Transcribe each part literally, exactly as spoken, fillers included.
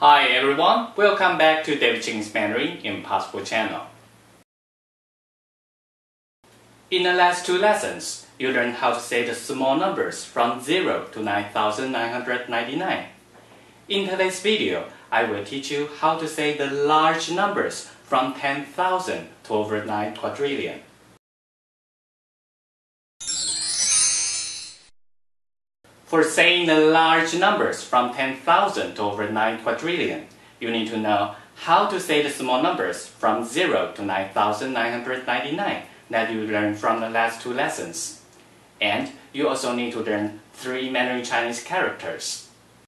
Hi everyone, welcome back to David Chinese Mandarin Impossible channel. In the last two lessons, you learned how to say the small numbers from zero to nine thousand nine hundred ninety-nine. In today's video, I will teach you how to say the large numbers from ten thousand to over nine quadrillion. For saying the large numbers from ten thousand to over nine quadrillion, you need to know how to say the small numbers from zero to nine thousand nine hundred ninety-nine that you learned from the last two lessons. And you also need to learn three Mandarin Chinese characters.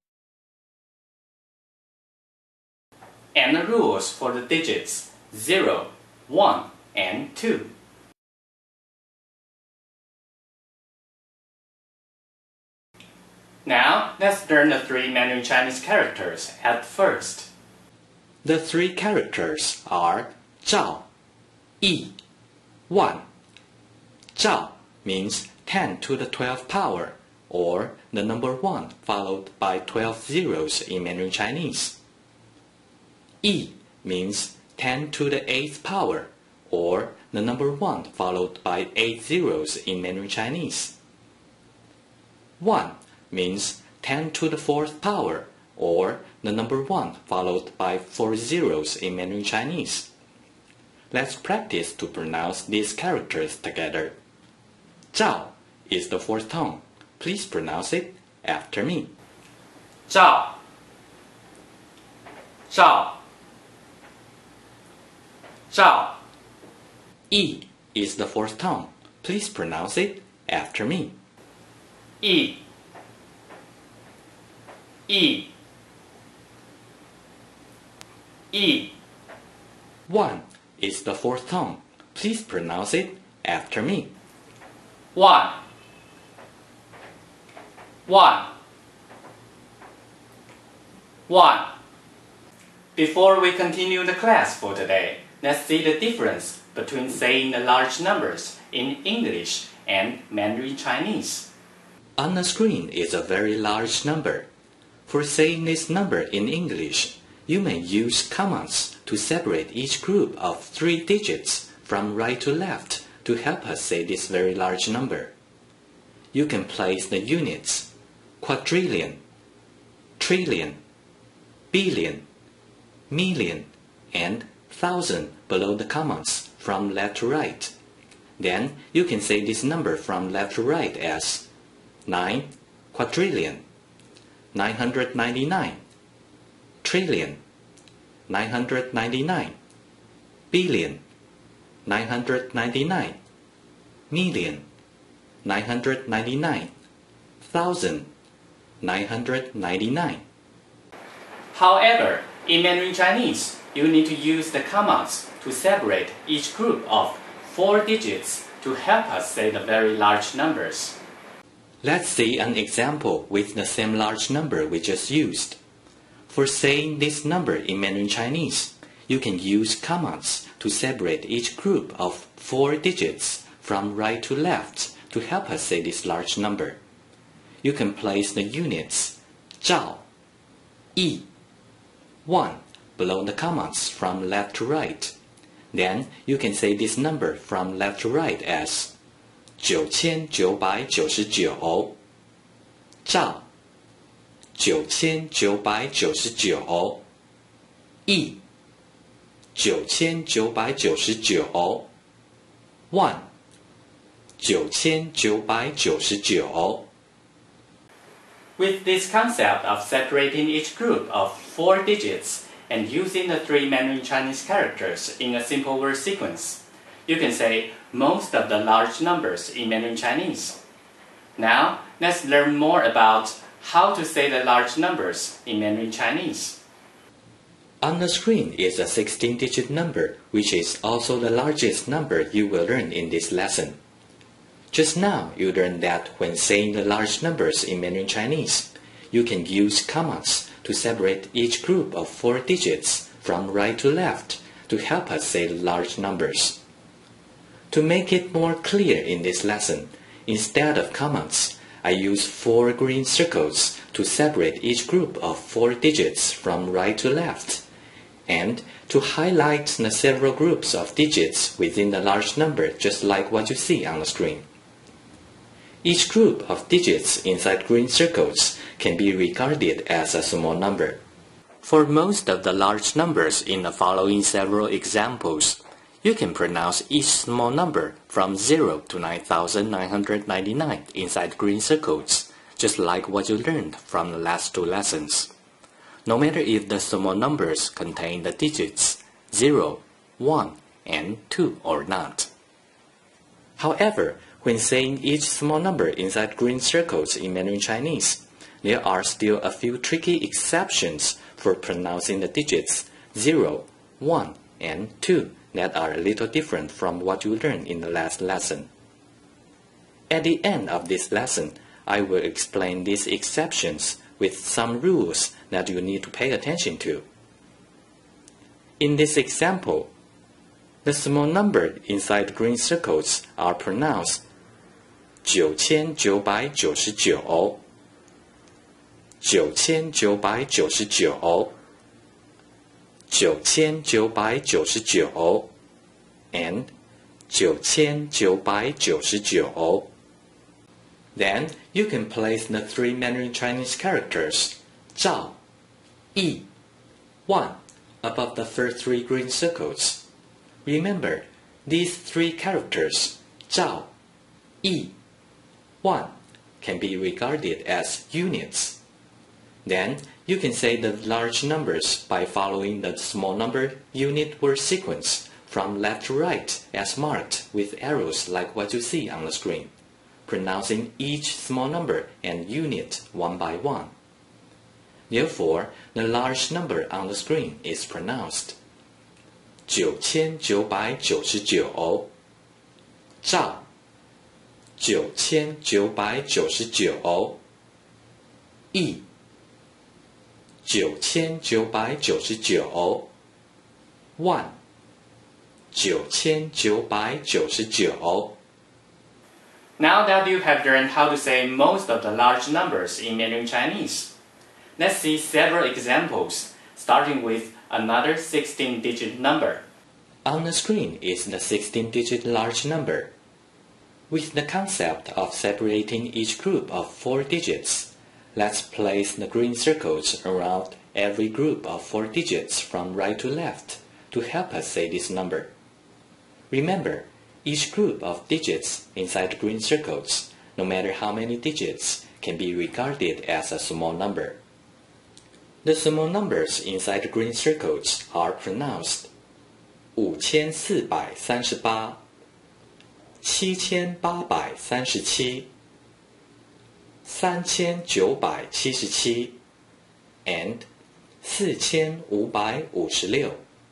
And the rules for the digits zero, one, and two. Now, let's learn the three Mandarin Chinese characters at first. The three characters are zhao, yi, one. Zhao means ten to the twelfth power, or the number one followed by twelve zeros in Mandarin Chinese. Yi means ten to the eighth power, or the number one followed by eight zeros in Mandarin Chinese. one means ten to the fourth power, or the number one followed by four zeros in Mandarin Chinese. Let's practice to pronounce these characters together. Zhao is the fourth tone. Please pronounce it after me. Zhao, zhao, zhao. Yi is the fourth tone. Please pronounce it after me. Yi, yi, yi. One is the fourth tone. Please pronounce it after me. One, one, one. Before we continue the class for today, let's see the difference between saying the large numbers in English and Mandarin Chinese. On the screen is a very large number. For saying this number in English, you may use commas to separate each group of three digits from right to left to help us say this very large number. You can place the units quadrillion, trillion, billion, million, and thousand below the commas from left to right. Then you can say this number from left to right as nine quadrillion, nine hundred ninety-nine, trillion, nine hundred ninety-nine, billion, nine hundred ninety-nine, million, nine hundred ninety-nine, thousand, nine hundred ninety-nine. However, in Mandarin Chinese, you need to use the commas to separate each group of four digits to help us say the very large numbers. Let's see an example with the same large number we just used. For saying this number in Mandarin Chinese, you can use commas to separate each group of four digits from right to left to help us say this large number. You can place the units zhao, yi, one below the commas from left to right. Then you can say this number from left to right as九千九百九十九，兆九千九百九十九，亿九千九百九十九，万九千九百九十九。 With this concept of separating each group of four digits and using the three Mandarin Chinese characters in a simple word sequence, you can say most of the large numbers in Mandarin Chinese. Now, let's learn more about how to say the large numbers in Mandarin Chinese. On the screen is a sixteen digit number, which is also the largest number you will learn in this lesson. Just now, you learned that when saying the large numbers in Mandarin Chinese, you can use commas to separate each group of four digits from right to left to help us say the large numbers. To make it more clear in this lesson, instead of commas, I use four green circles to separate each group of four digits from right to left, and to highlight the several groups of digits within the large number, just like what you see on the screen. Each group of digits inside green circles can be regarded as a small number. For most of the large numbers in the following several examples, you can pronounce each small number from zero to nine thousand nine hundred ninety-nine inside green circles, just like what you learned from the last two lessons, no matter if the small numbers contain the digits zero, one, and two or not. However, when saying each small number inside green circles in Mandarin Chinese, there are still a few tricky exceptions for pronouncing the digits zero, one, and two that are a little different from what you learned in the last lesson. At the end of this lesson, I will explain these exceptions with some rules that you need to pay attention to. In this example, the small number inside green circles are pronounced九千九百九十九, 九千九百九十九, 九千九百九十九, and 九千九百九十九. Then you can place the three Mandarin Chinese characters zhao, yi, wan above the first three green circles. Remember, these three characters zhao, yi, wan can be regarded as units. Then you can say the large numbers by following the small number unit word sequence from left to right as marked with arrows like what you see on the screen, pronouncing each small number and unit one by one. Therefore, the large number on the screen is pronounced九千九百九十九, 照九千九百九十九, 义九千九百九十九, 万九千九百九十九. Now that you have learned how to say most of the large numbers in Mandarin Chinese, let's see several examples, starting with another sixteen-digit number. On the screen is the sixteen-digit large number. With the concept of separating each group of four digits, let's place the green circles around every group of four digits from right to left to help us say this number. Remember, each group of digits inside green circles, no matter how many digits, can be regarded as a small number. The small numbers inside green circles are pronounced五千四百三十八, 七千八百三十七, 三千九百七十七, and 四千五百五十六.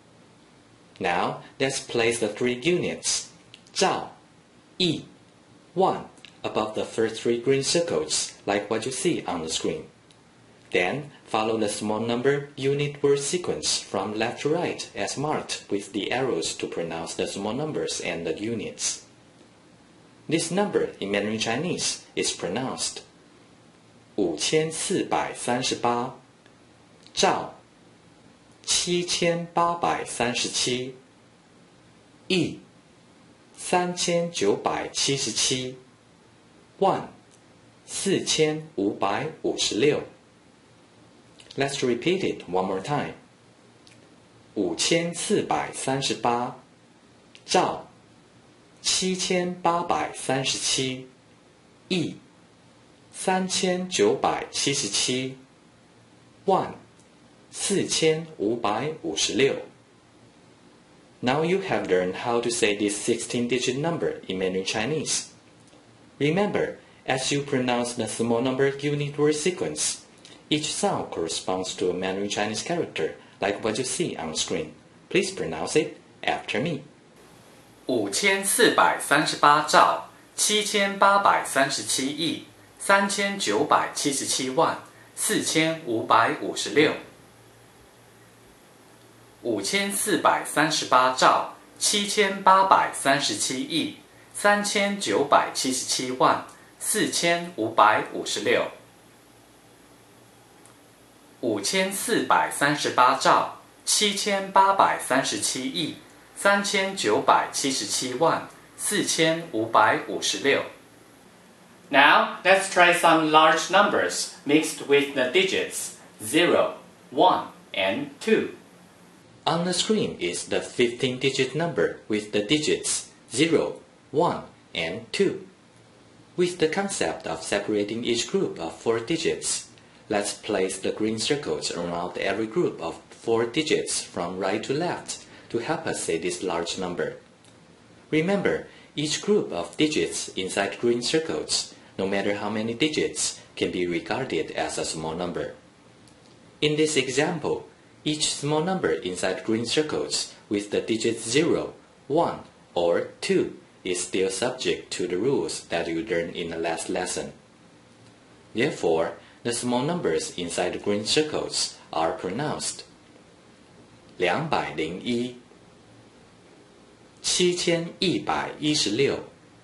Now, let's place the three units, 照, yi, wan, above the first three green circles, like what you see on the screen. Then, follow the small number unit word sequence from left to right as marked with the arrows to pronounce the small numbers and the units. This number in Mandarin Chinese is pronounced 五千四百三十八, 照七千八百三十七, 义三千九百七十七, 万四千五百五十六. Let's repeat it one more time. 五千四百三十八, 照七千八百三十七, 义三千九百七十七, 万四千五百五十六. Now you have learned how to say this sixteen-digit number in Mandarin Chinese. Remember, as you pronounce the small number unit word sequence, each sound corresponds to a Mandarin Chinese character, like what you see on the screen. Please pronounce it after me. 五千四百三十八兆，七千八百三十七亿，三千九百七十七万，四千五百五十六。五千四百三十八兆，七千八百三十七亿，三千九百七十七万，四千五百五十六。 五千四百三十八兆七千八百三十七亿三千九百七十七万四千五百五十六。Now let's try some large numbers mixed with the digits zero, one, and two. On the screen is the fifteen-digit number with the digits zero, one, and two. With the concept of separating each group of four digits, let's place the green circles around every group of four digits from right to left to help us say this large number. Remember, each group of digits inside green circles, no matter how many digits, can be regarded as a small number. In this example, each small number inside green circles with the digits zero, one, or two is still subject to the rules that you learned in the last lesson. Therefore, the small numbers inside the green circles are pronounced 两百零一 七千一百一十六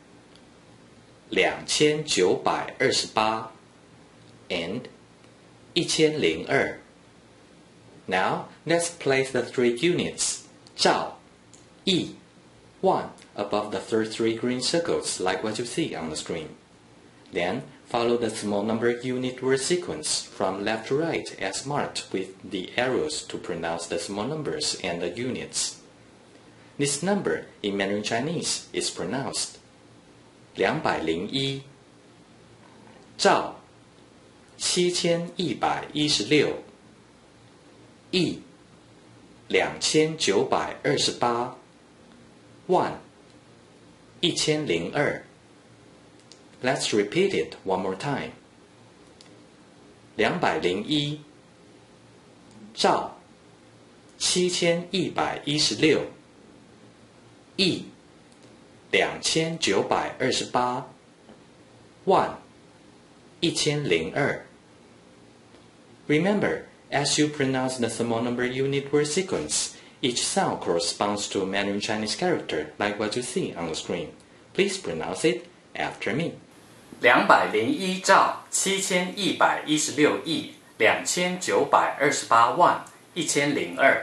两千九百二十八 and 一千零二 Now, let's place the three units 兆 yi, one above the first three green circles like what you see on the screen. Then, follow the small number unit word sequence from left to right as marked with the arrows to pronounce the small numbers and the units. This number in Mandarin Chinese is pronounced 两百零一 兆 七千一百一十六 亿 两千九百二十八 万 一千零二 Let's repeat it one more time. 两百零一 兆 七千一百一十六 亿 两千九百二十八 万 一千零二 Remember, as you pronounce the small number unit word sequence, each sound corresponds to a Mandarin Chinese character like what you see on the screen. Please pronounce it after me. 两百零一兆七千一百一十六亿两千九百二十八万一千零二。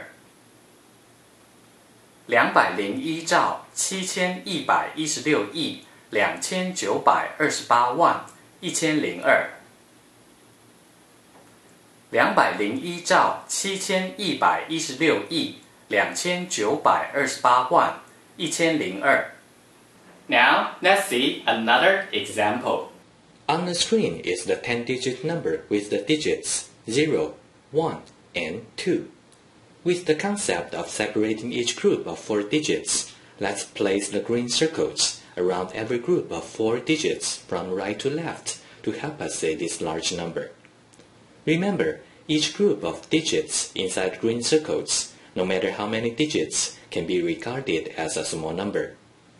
两百零一兆七千一百一十六亿两千九百二十八万一千零二。两百零一兆七千一百一十六亿两千九百二十八万一千零二。Now, let's see another example. On the screen is the ten-digit number with the digits zero, one, and two. With the concept of separating each group of four digits, let's place the green circles around every group of four digits from right to left to help us say this large number. Remember, each group of digits inside green circles, no matter how many digits, can be regarded as a small number.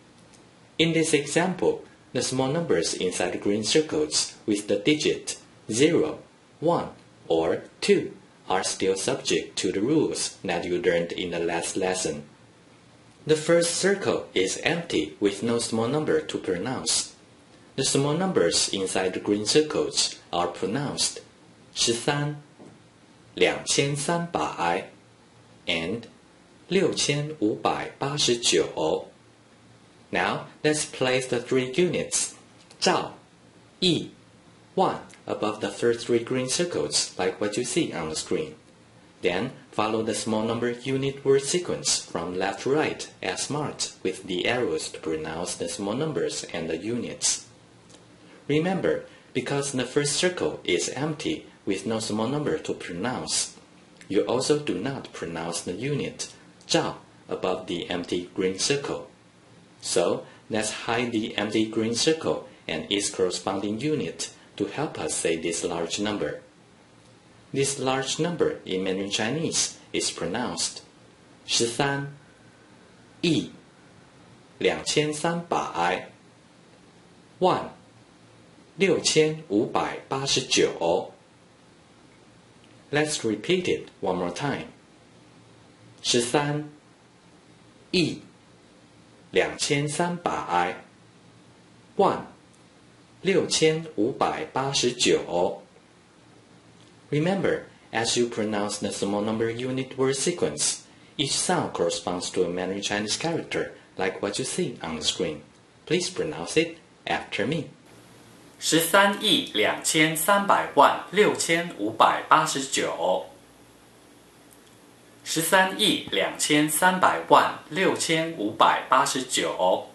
In this example, the small numbers inside the green circles with the digit zero, one, or two are still subject to the rules that you learned in the last lesson. The first circle is empty with no small number to pronounce. The small numbers inside the green circles are pronounced 十三 两千三百 and 六千五百八十九 Now, let's place the three units, 兆, yi, one, above the first three green circles like what you see on the screen. Then, follow the small number unit word sequence from left to right as marked with the arrows to pronounce the small numbers and the units. Remember, because the first circle is empty with no small number to pronounce, you also do not pronounce the unit, 兆, above the empty green circle. So, let's hide the empty green circle and its corresponding unit to help us say this large number. This large number in Mandarin Chinese is pronounced 十三 亿 两千三百 万 六千五百八十九 Let's repeat it one more time. 十三 亿 两千三百 万 六千五百八十九 Remember, as you pronounce the small number unit word sequence, each sound corresponds to a Mandarin Chinese character, like what you see on the screen. Please pronounce it after me. 十三亿两千三百万六千五百八十九。十三亿两千三百万六千五百八十九。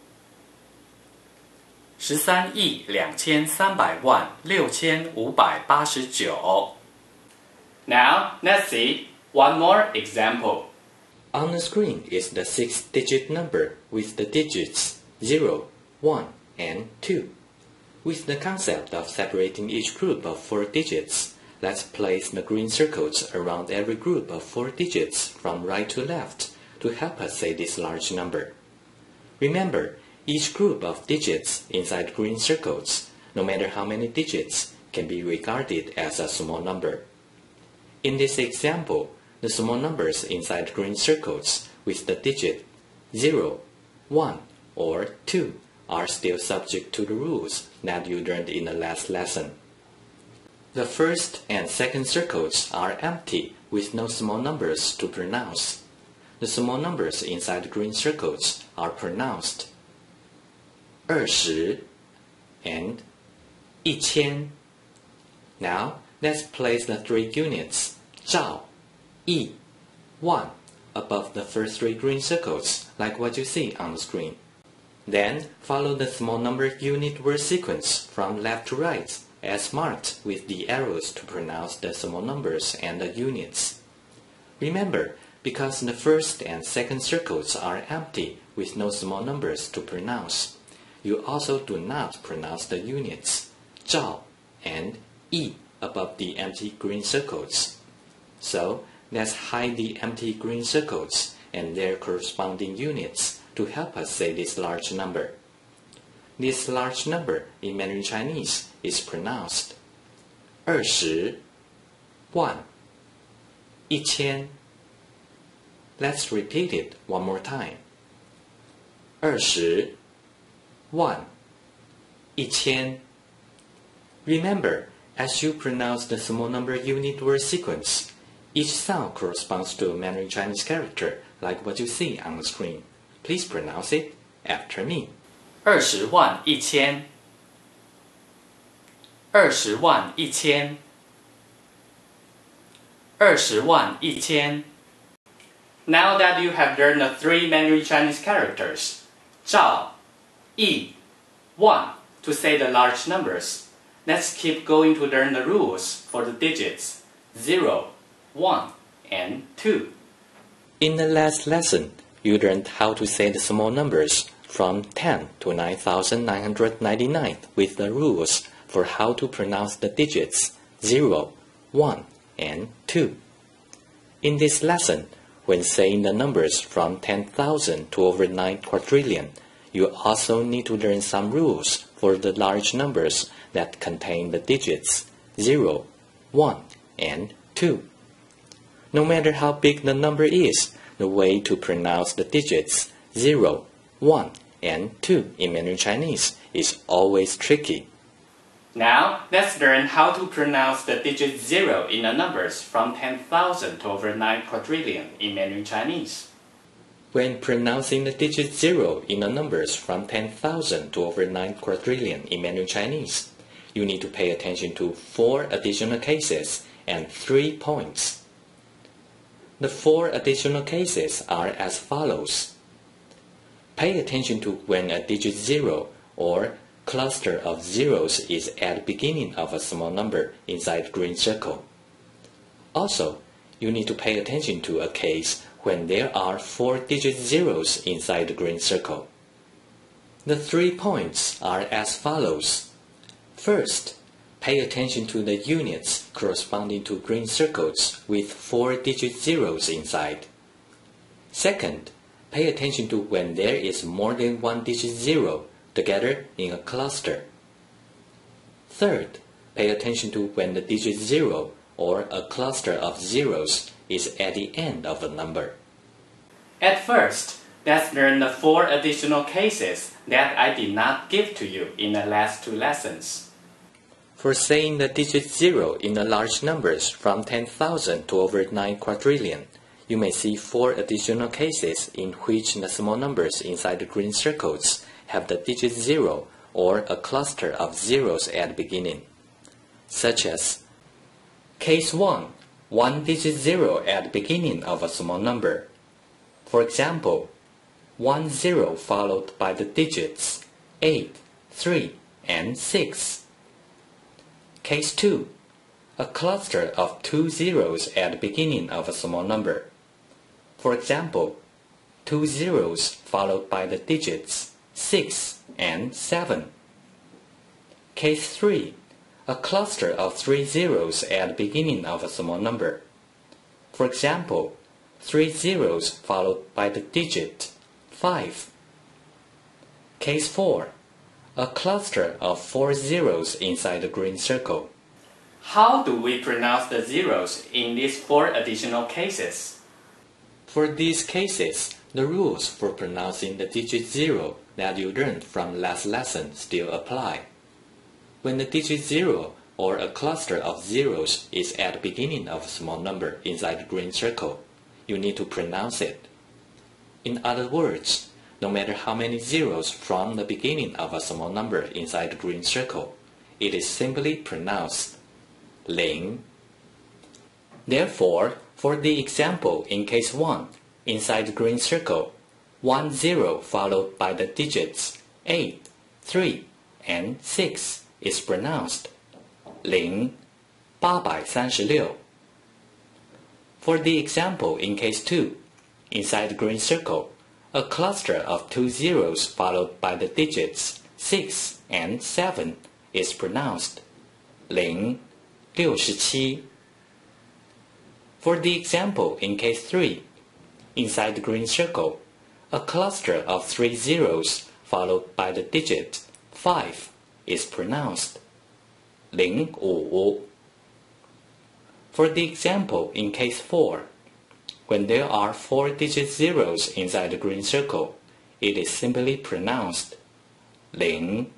十三亿两千三百万六千五百八十九。Now, let's see one more example. On the screen is the six-digit number with the digits zero, one, and two. With the concept of separating each group of four digits, let's place the green circles around every group of four digits from right to left to help us say this large number. Remember, each group of digits inside green circles, no matter how many digits, can be regarded as a small number. In this example, the small numbers inside green circles with the digit zero, one, or two are still subject to the rules that you learned in the last lesson. The first and second circles are empty with no small numbers to pronounce. The small numbers inside the green circles are pronounced 二十 and 一千. Now, let's place the three units 兆, 亿, 万 above the first three green circles, like what you see on the screen. Then, follow the small number unit word sequence from left to right, as marked with the arrows to pronounce the small numbers and the units. Remember, because the first and second circles are empty with no small numbers to pronounce, you also do not pronounce the units 兆 and 亿 above the empty green circles. So, let's hide the empty green circles and their corresponding units to help us say this large number. This large number in Mandarin Chinese is pronounced 二十, 万, 一千. Let's repeat it one more time. 二十, 万, 一千. Remember, as you pronounce the small number unit word sequence, each sound corresponds to a Mandarin Chinese character, like what you see on the screen. Please pronounce it after me. 二十万一千。二十万一千。二十万一千。Now that you have learned the three Mandarin Chinese characters, 兆, 亿, 万, to say the large numbers, let's keep going to learn the rules for the digits zero, one, and two. In the last lesson, you learned how to say the small numbers from ten to nine thousand nine hundred ninety-nine with the rules for how to pronounce the digits zero, one, and two. In this lesson, when saying the numbers from ten thousand to over nine quadrillion, you also need to learn some rules for the large numbers that contain the digits zero, one, and two. No matter how big the number is, the way to pronounce the digits zero, one, and two in Mandarin Chinese is always tricky. Now, let's learn how to pronounce the digit zero in the numbers from ten thousand to over nine quadrillion in Mandarin Chinese. When pronouncing the digit zero in the numbers from ten thousand to over nine quadrillion in Mandarin Chinese, you need to pay attention to four additional cases and three points. The four additional cases are as follows. Pay attention to when a digit zero or cluster of zeros is at the beginning of a small number inside the green circle. Also, you need to pay attention to a case when there are four digit zeros inside the green circle. The three points are as follows. First, pay attention to the units corresponding to green circles with four digit zeros inside. Second, pay attention to when there is more than one digit zero together in a cluster. Third, pay attention to when the digit zero or a cluster of zeros is at the end of a number. At first, let's learn the four additional cases that I did not give to you in the last two lessons. For saying the digit zero in the large numbers from ten thousand to over nine quadrillion, you may see four additional cases in which the small numbers inside the green circles have the digit zero or a cluster of zeros at the beginning, such as Case one, one digit zero at the beginning of a small number. For example, one zero followed by the digits eight, three, and six. Case two, a cluster of two zeros at the beginning of a small number. For example, two zeros followed by the digits six and seven. Case three, a cluster of three zeros at the beginning of a small number. For example, three zeros followed by the digit five. Case four, a cluster of four zeros inside the green circle. How do we pronounce the zeros in these four additional cases? For these cases, the rules for pronouncing the digit zero that you learned from last lesson still apply. When the digit zero or a cluster of zeros is at the beginning of a small number inside the green circle, you need to pronounce it. In other words, no matter how many zeros from the beginning of a small number inside the green circle, it is simply pronounced ling. Therefore, for the example in case one, inside the green circle, one zero followed by the digits eight, three, and six is pronounced ling八百三十六. For the example in case two, inside the green circle, a cluster of two zeros followed by the digits six and seven is pronounced ling六十七. For the example in case three, inside the green circle, a cluster of three zeros followed by the digit five is pronounced ling五. For the example in case four, when there are four digit zeros inside the green circle, it is simply pronounced ling.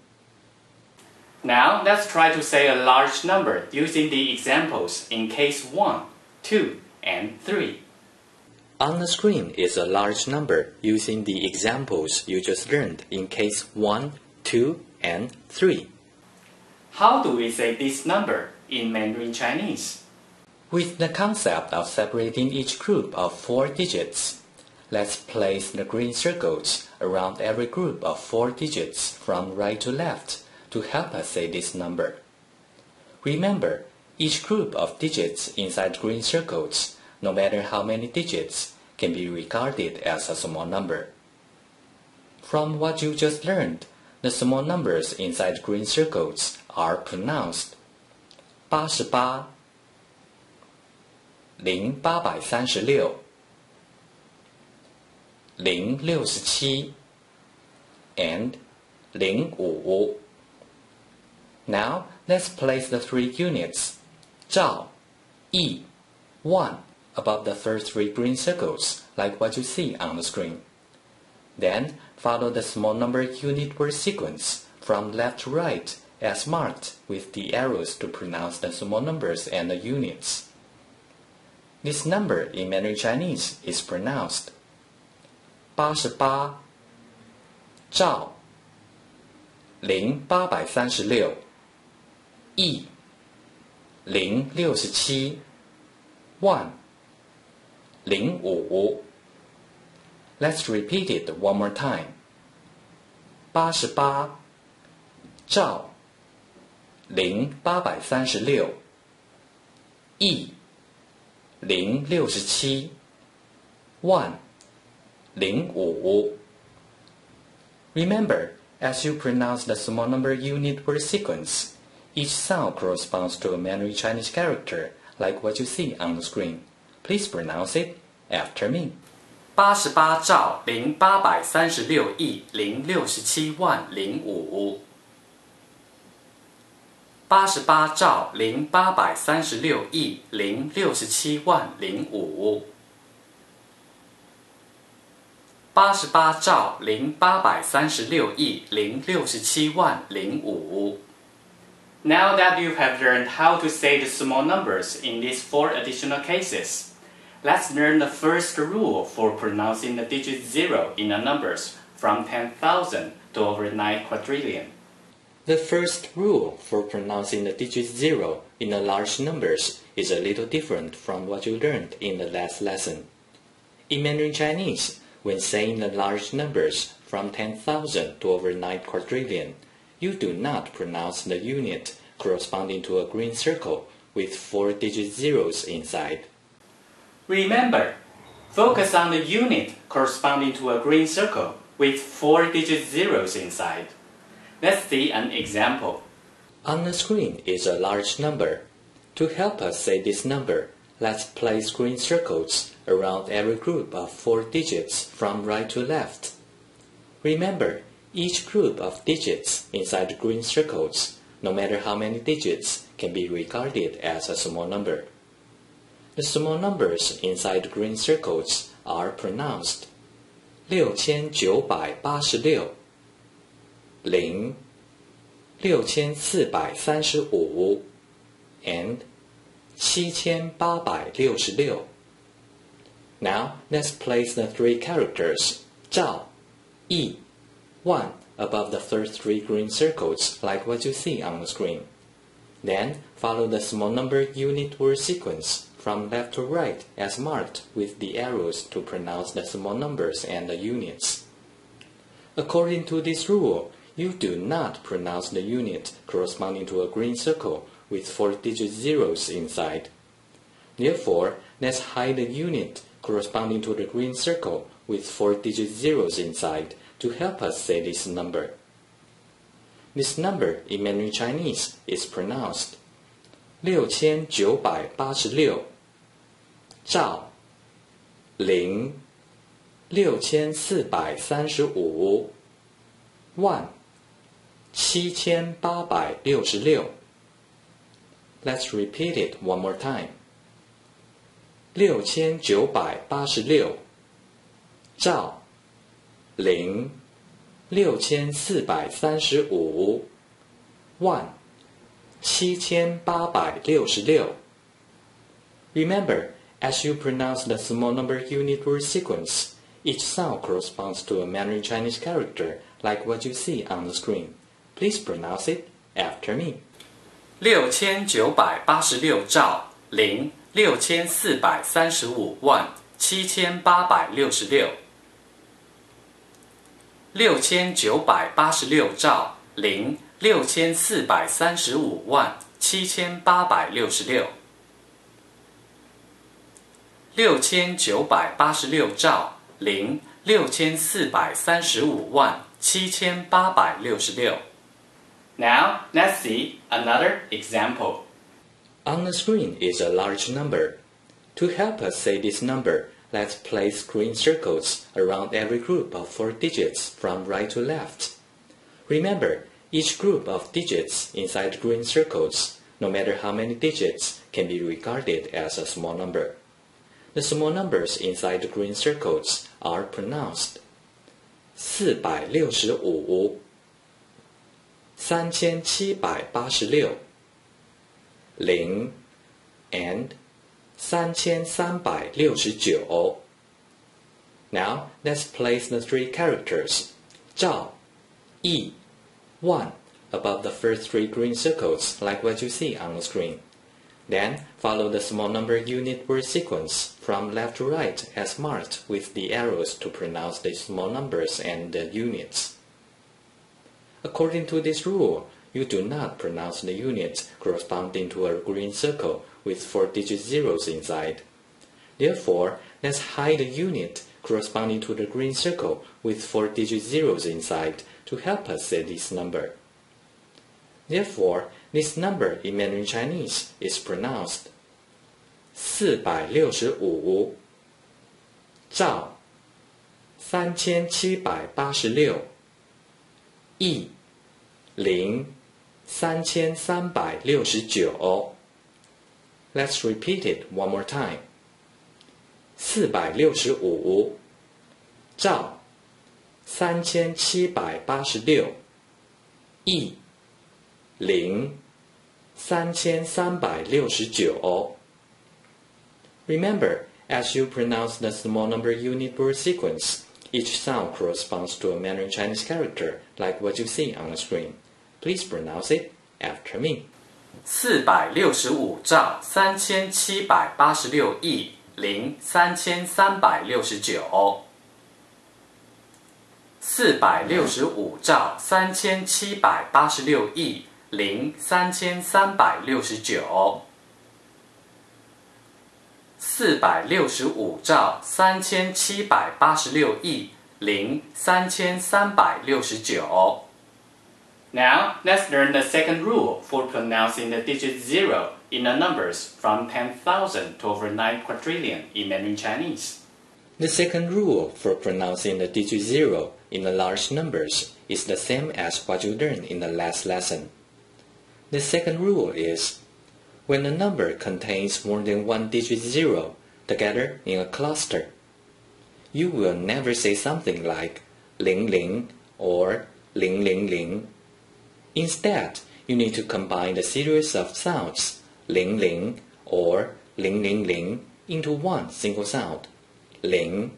Now let's try to say a large number using the examples in case one, two, and three. On the screen is a large number using the examples you just learned in case one, two, and three. How do we say this number in Mandarin Chinese? With the concept of separating each group of four digits, let's place the green circles around every group of four digits from right to left to help us say this number. Remember, each group of digits inside green circles, no matter how many digits, can be regarded as a small number. From what you just learned, the small numbers inside green circles are pronounced八十八, 零八百三十六, 零六十七, and 零五. Now, let's place the three units, 兆, 亿, one, above the first three green circles, like what you see on the screen. Then, follow the small number unit word sequence from left to right as marked with the arrows to pronounce the small numbers and the units. This number in Mandarin Chinese is pronounced 八十八, 兆, 零八百三十六, 亿, 零六十七, 万, 零五. Let's repeat it one more time. 八十八, 兆, 零八百三十六, 亿, 零六十七, 万, 零五. Remember, as you pronounce the small number unit word sequence, each sound corresponds to a Mandarin Chinese character, like what you see on the screen. Please pronounce it after me. 八十八兆零八百三十六亿零六十七万零五。八十八兆零八百三十六亿零六十七万零五。八十八兆零八百三十六亿零六十七万零五。 Now that you have learned how to say the small numbers in these four additional cases, let's learn the first rule for pronouncing the digit zero in the numbers from ten thousand to over nine quadrillion. The first rule for pronouncing the digit zero in the large numbers is a little different from what you learned in the last lesson. In Mandarin Chinese, when saying the large numbers from ten thousand to over nine quadrillion, you do not pronounce the unit corresponding to a green circle with four digit zeros inside. Remember, focus on the unit corresponding to a green circle with four digit zeros inside. Let's see an example. On the screen is a large number. To help us say this number, let's place green circles around every group of four digits from right to left. Remember, each group of digits inside the green circles, no matter how many digits, can be regarded as a small number. The small numbers inside the green circles are pronounced六千九百八十六、零、六千四百三十五 and七千八百六十六. Now let's place the three characters 赵、义、万 above the first three green circles like what you see on the screen. Then follow the small number unit word sequence from left to right as marked with the arrows to pronounce the small numbers and the units. According to this rule, you do not pronounce the unit corresponding to a green circle with four digit zeros inside. Therefore, let's hide the unit corresponding to the green circle with four digit zeros inside to help us say this number. This number in Mandarin Chinese is pronounced六千九百八十六兆零六千四百三十五万七千八百六十六. Let's repeat it one more time. 六千九百八十六兆零六千四百三十五万七千八百六十六. Remember, as you pronounce the small number unit word sequence, each sound corresponds to a Mandarin Chinese character like what you see on the screen. Please pronounce it after me. 六千九百八十六兆零六千四百三十五万七千八百六十六。六千九百八十六兆零六千四百三十五万七千八百六十六。六千九百八十六兆零六千四百三十五万七千八百六十六。Now, let's see another example. On the screen is a large number. To help us say this number, let's place green circles around every group of four digits from right to left. Remember, each group of digits inside green circles, no matter how many digits, can be regarded as a small number. The small numbers inside the green circles are pronounced 四百六十五三千七百八十六零 and 三千三百六十九. Now let's place the three characters 赵、义、万 above the first three green circles like what you see on the screen. Then follow the small number unit word sequence from left to right as marked with the arrows to pronounce the small numbers and the units. According to this rule, you do not pronounce the units corresponding to a green circle with four digit zeros inside. Therefore, let's hide the unit corresponding to the green circle with four digit zeros inside to help us say this number. Therefore, this number in Mandarin Chinese is pronounced 四百六十五兆三千七百八十六亿零三千三百六十九. Let's repeat it one more time. 四百六十五兆三千七百八十六亿零三千三百六十九. Remember, as you pronounce the small number unit word sequence, each sound corresponds to a Mandarin Chinese character, like what you see on the screen. Please pronounce it after me. 四百六十五兆三千七百八十六亿零三千三百六十九。四百六十五兆三千七百八十六亿零三千三百六十九。四百六十五兆三千七百八十六亿零三千三百六十九。Now, let's learn the second rule for pronouncing the digit zero in the numbers from ten thousand to over nine quadrillion in Mandarin Chinese. The second rule for pronouncing the digit zero in the large numbers is the same as what you learned in the last lesson. The second rule is, when a number contains more than one digit zero together in a cluster, you will never say something like ling ling or ling ling ling. Instead, you need to combine the series of sounds ling ling or ling ling ling into one single sound, ling.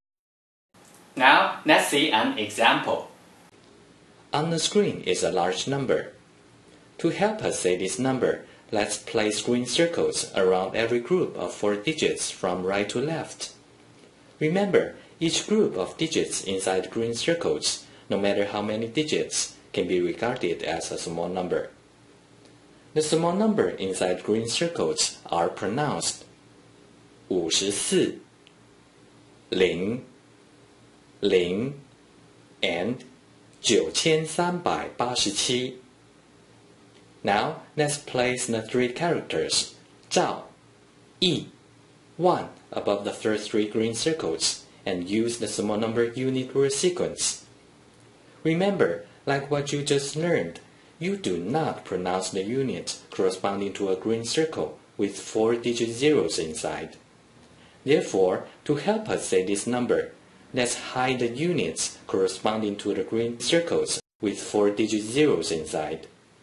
Now, let's see an example. On the screen is a large number. To help us say this number, let's place green circles around every group of four digits from right to left. Remember, each group of digits inside green circles, no matter how many digits, can be regarded as a small number. The small number inside green circles are pronounced 五十四, ling, ling, and 九千三百八十七. Now, let's place the three characters 赵, yi, one above the first three green circles and use the small number unit word sequence. Remember, like what you just learned, you do not pronounce the unit corresponding to a green circle with four digit zeros inside. Therefore, to help us say this number, let's hide the units corresponding to the green circles with four digit zeros inside.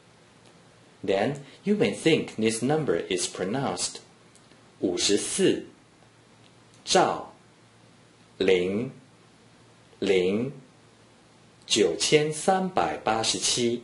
Then, you may think this number is pronounced 五十四, 赵, ling, ling, 九千三百八十七.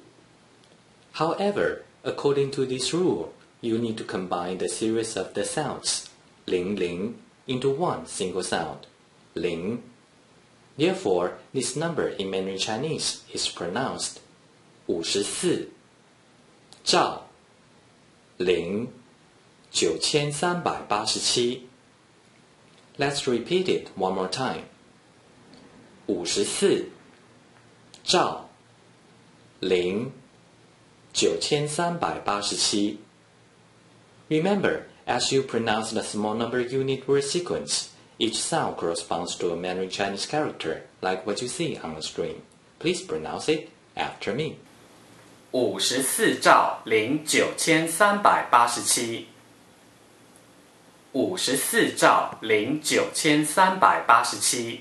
However, according to this rule, you need to combine the series of the sounds ling ling into one single sound, ling. Therefore, this number in Mandarin Chinese is pronounced 五十四, 赵, ling, 九千三百八十七. Let's repeat it one more time. 五十四, 赵, ling, 九千三百八十七. Remember, as you pronounce the small number unit word sequence, each sound corresponds to a Mandarin Chinese character, like what you see on the screen. Please pronounce it after me. 五十四兆零九千三百八十七。五十四兆零九千三百八十七。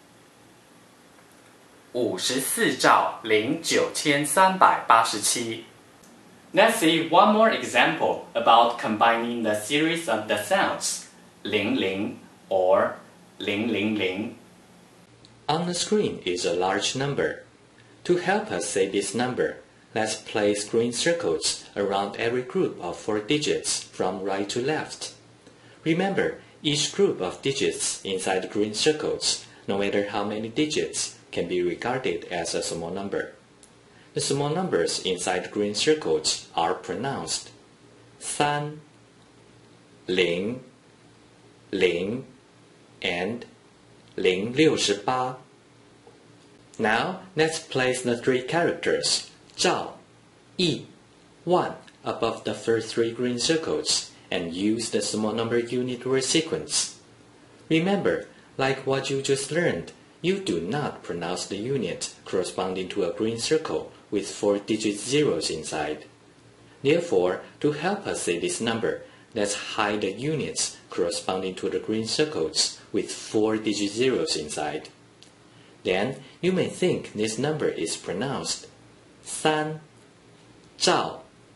五十四兆零九千三百八十七。Let's see one more example about combining the series of the sounds ling ling or ling ling ling. On the screen is a large number. To help us say this number, let's place green circles around every group of four digits from right to left. Remember, each group of digits inside green circles, no matter how many digits, can be regarded as a small number. The small numbers inside green circles are pronounced 三, ling, ling, and ling六十八. Now, let's place the three characters 赵, yi, one above the first three green circles and use the small number unit word sequence. Remember, like what you just learned, you do not pronounce the unit corresponding to a green circle with four digit zeros inside. Therefore, to help us say this number, let's hide the units corresponding to the green circles with four digit zeros inside. Then, you may think this number is pronounced 三, 赵,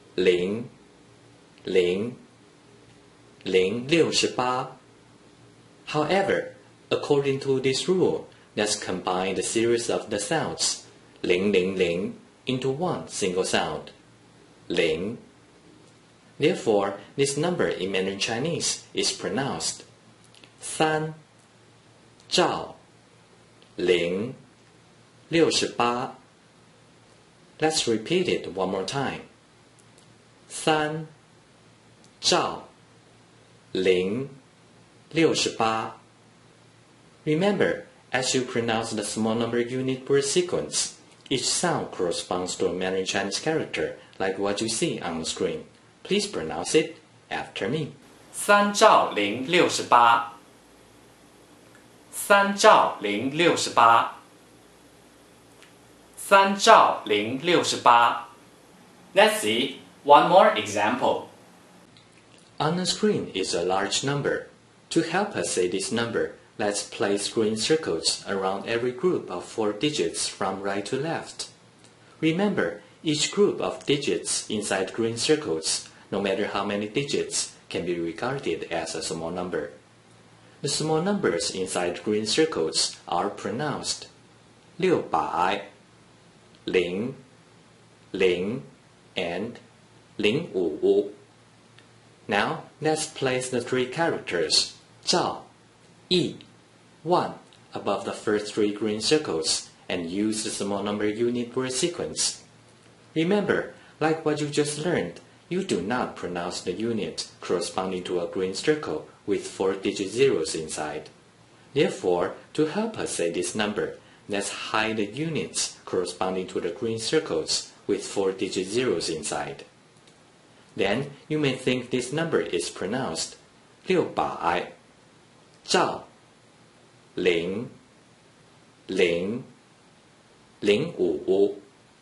零零零六十八。However, according to this rule, let's combine the series of the sounds 零零零 into one single sound 零. Therefore, this number in Mandarin Chinese is pronounced 三兆零六十八. Let's repeat it one more time. 三兆零六十八. Remember, as you pronounce the small number unit word sequence, each sound corresponds to a Mandarin Chinese character like what you see on the screen. Please pronounce it after me. 三兆零六十八，三兆零六十八，三兆零六十八。Let's see one more example. On the screen is a large number. To help us say this number, let's place green circles around every group of four digits from right to left. Remember, each group of digits inside green circles, no matter how many digits, can be regarded as a small number. The small numbers inside green circles are pronounced 六百, 零, 零, and 零五. Now, let's place the three characters 兆, yi, one above the first three green circles and use the small number unit word sequence. Remember, like what you just learned, you do not pronounce the unit corresponding to a green circle with four-digit zeros inside. Therefore, to help us say this number, let's hide the units corresponding to the green circles with four-digit zeros inside. Then you may think this number is pronounced 六百兆零零零五.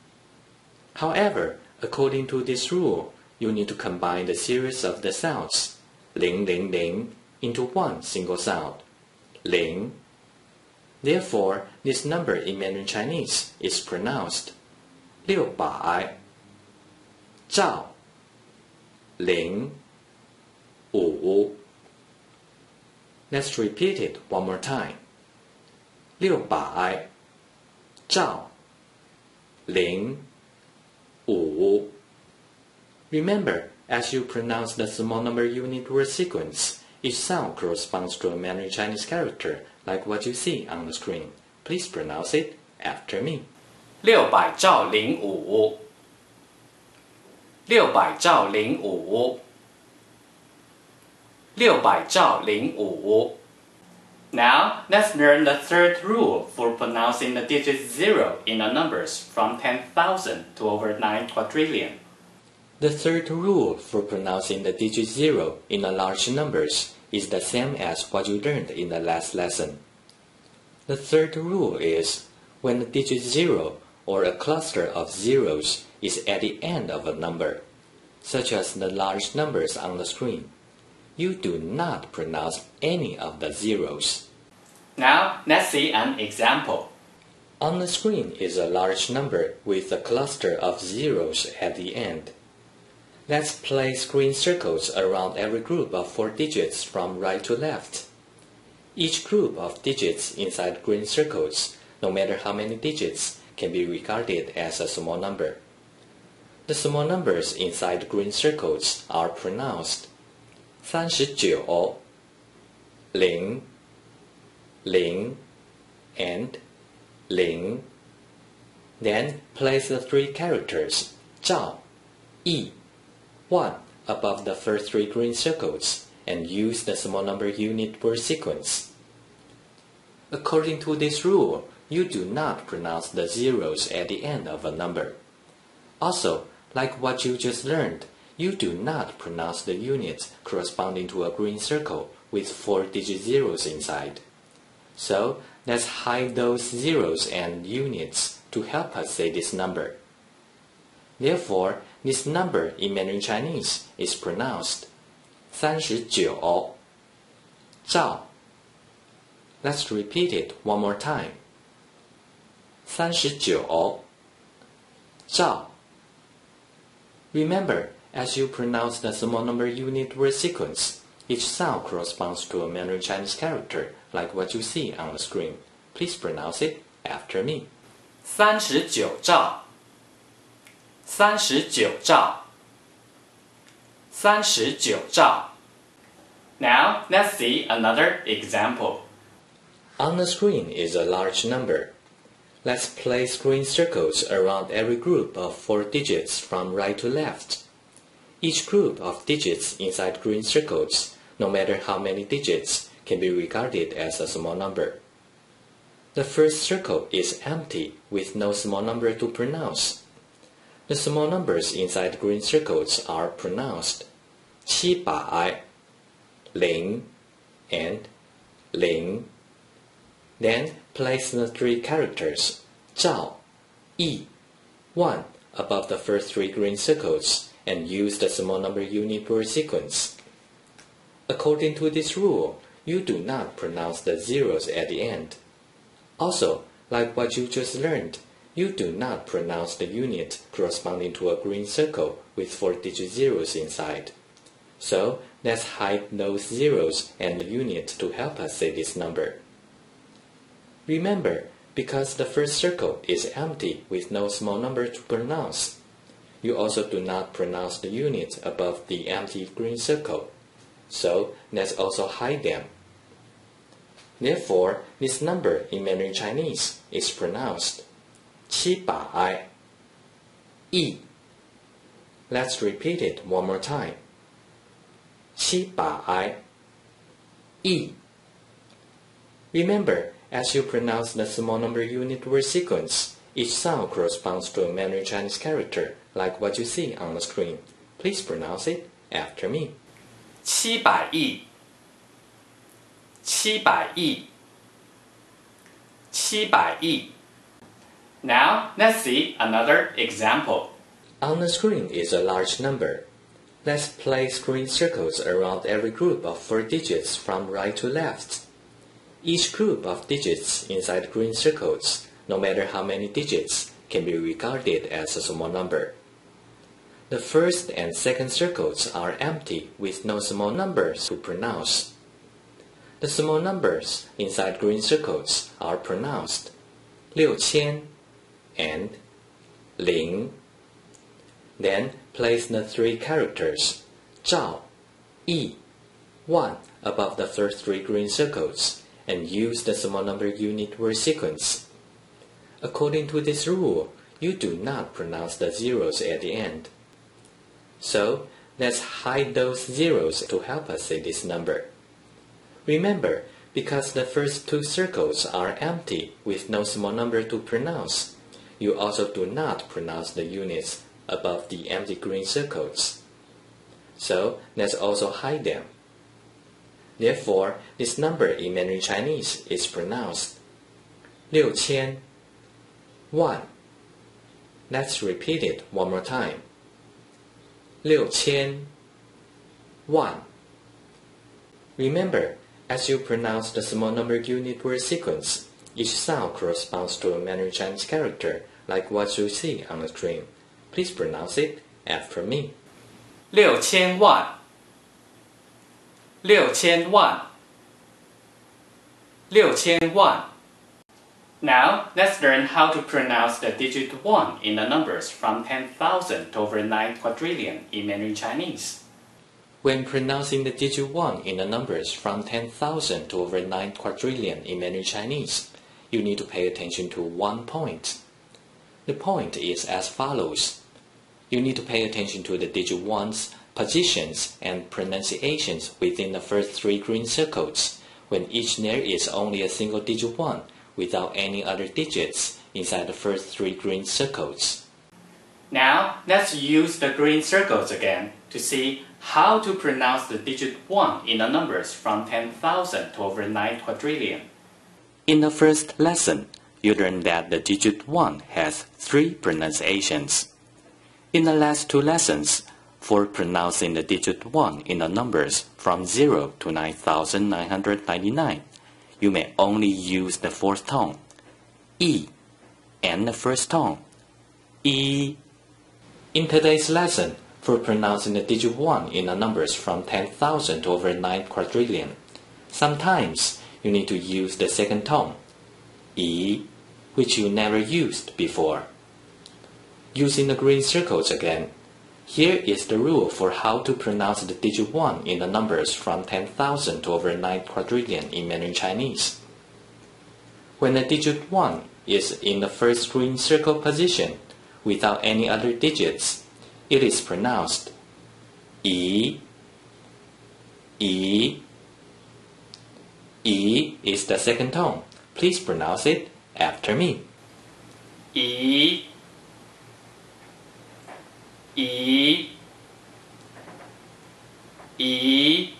However, according to this rule, you need to combine the series of the sounds 零零零 into one single sound 零. Therefore, this number in Mandarin Chinese is pronounced 六百兆零五. Let's repeat it one more time. 六百兆零五. Remember, as you pronounce the small number unit word sequence, each sound corresponds to a Mandarin Chinese character like what you see on the screen. Please pronounce it after me. 六百兆零五，六百兆零五，六百兆零五。Now, let's learn the third rule for pronouncing the digit zero in the numbers from ten thousand to over nine quadrillion. The third rule for pronouncing the digit zero in the large numbers is the same as what you learned in the last lesson. The third rule is when the digit zero or a cluster of zeros is at the end of a number, such as the large numbers on the screen, you do not pronounce any of the zeros. Now, let's see an example. On the screen is a large number with a cluster of zeros at the end. Let's place green circles around every group of four digits from right to left. Each group of digits inside green circles, no matter how many digits, can be regarded as a small number. The small numbers inside green circles are pronounced 三十九, 零, 零, and 零. Then place the three characters 兆, yi, one above the first three green circles and use the small number unit word sequence. According to this rule, you do not pronounce the zeros at the end of a number. Also, like what you just learned, you do not pronounce the units corresponding to a green circle with four-digit zeros inside. So, let's hide those zeros and units to help us say this number. Therefore, this number in Mandarin Chinese is pronounced 三十九 兆. Let's repeat it one more time. 三十九 兆. Remember, as you pronounce the small number unit word sequence, each sound corresponds to a Mandarin Chinese character, like what you see on the screen. Please pronounce it after me. 三十九兆，三十九兆，三十九兆。Now, let's see another example. On the screen is a large number. Let's place green circles around every group of four digits from right to left. Each group of digits inside green circles, no matter how many digits, can be regarded as a small number. The first circle is empty with no small number to pronounce. The small numbers inside green circles are pronounced 七百, ling, and ling. Then place the three characters 兆, yi, one above the first three green circles and use the small number unit word sequence. According to this rule, you do not pronounce the zeros at the end. Also, like what you just learned, you do not pronounce the unit corresponding to a green circle with four-digit zeros inside. So, let's hide those zeros and the unit to help us say this number. Remember, because the first circle is empty with no small number to pronounce, you also do not pronounce the unit above the empty green circle. So, let's also hide them. Therefore, this number in Mandarin Chinese is pronounced 七百, yi. Let's repeat it one more time. 七百, yi. Remember, as you pronounce the small number unit word sequence, each sound corresponds to a Mandarin Chinese character, like what you see on the screen. Please pronounce it after me. 七百亿，七百亿，七百亿。Now, let's see another example. On the screen is a large number. Let's place green circles around every group of four digits from right to left. Each group of digits inside green circles, no matter how many digits, can be regarded as a small number. The first and second circles are empty with no small numbers to pronounce. The small numbers inside green circles are pronounced 六千 and ling. Then place the three characters 兆, yi, one above the first three green circles and use the small number unit word sequence. According to this rule, you do not pronounce the zeros at the end. So, let's hide those zeros to help us say this number. Remember, because the first two circles are empty with no small number to pronounce, you also do not pronounce the units above the empty green circles. So, let's also hide them. Therefore, this number in Mandarin Chinese is pronounced 六千, one. Let's repeat it one more time. 六千, one. Remember, as you pronounce the small number unit word sequence, each sound corresponds to a Mandarin Chinese character, like what you see on the screen. Please pronounce it after me. 六千万，六千万，六千万。Now, let's learn how to pronounce the digit one in the numbers from ten thousand to over nine quadrillion in Mandarin Chinese. When pronouncing the digit one in the numbers from ten thousand to over nine quadrillion in Mandarin Chinese, you need to pay attention to one point. The point is as follows. You need to pay attention to the digit one's positions and pronunciations within the first three green circles, when each there is only a single digit one without any other digits inside the first three green circles. Now, let's use the green circles again to see how to pronounce the digit one in the numbers from ten thousand to over nine quadrillion. In the first lesson, you learned that the digit one has three pronunciations. In the last two lessons, for pronouncing the digit one in the numbers from zero to nine thousand nine hundred ninety-nine, you may only use the fourth tone, E, and the first tone, E. In today's lesson, For pronouncing the digit one in the numbers from ten thousand over nine quadrillion, sometimes you need to use the second tone, E, which you never used before. Using the green circles again, here is the rule for how to pronounce the digit one in the numbers from ten thousand over nine quadrillion in Mandarin Chinese. When the digit one is in the first green circle position without any other digits, it is pronounced E, E, E is the second tone. Please pronounce it after me. E, E, E.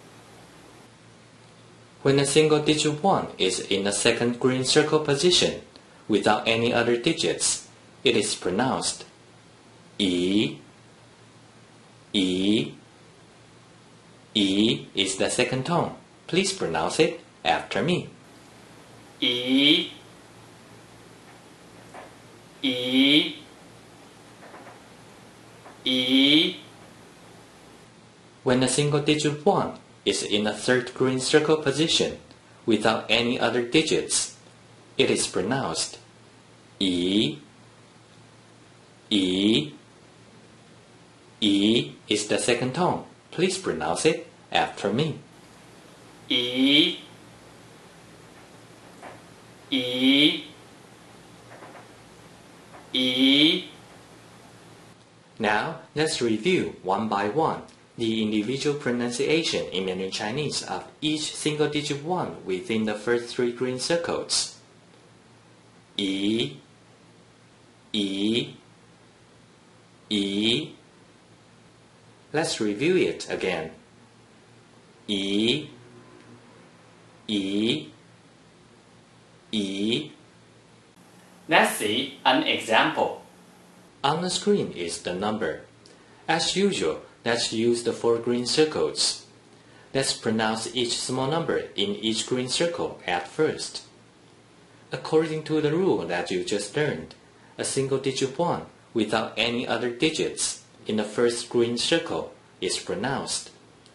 When a single digit one is in the second green circle position without any other digits, it is pronounced E, E, E is the second tone. Please pronounce it after me. E, E, E. When a single digit one is in the third green circle position without any other digits, it is pronounced E, E, E is the second tone. Please pronounce it after me. E, E, E. Now, let's review one by one the individual pronunciation in Mandarin Chinese of each single digit one within the first three green circles. E, E, E. Let's review it again. E, E, E. Let's see an example. On the screen is the number. As usual, let's use the four green circles. Let's pronounce each small number in each green circle at first. According to the rule that you just learned, a single digit one without any other digits in the first green circle is pronounced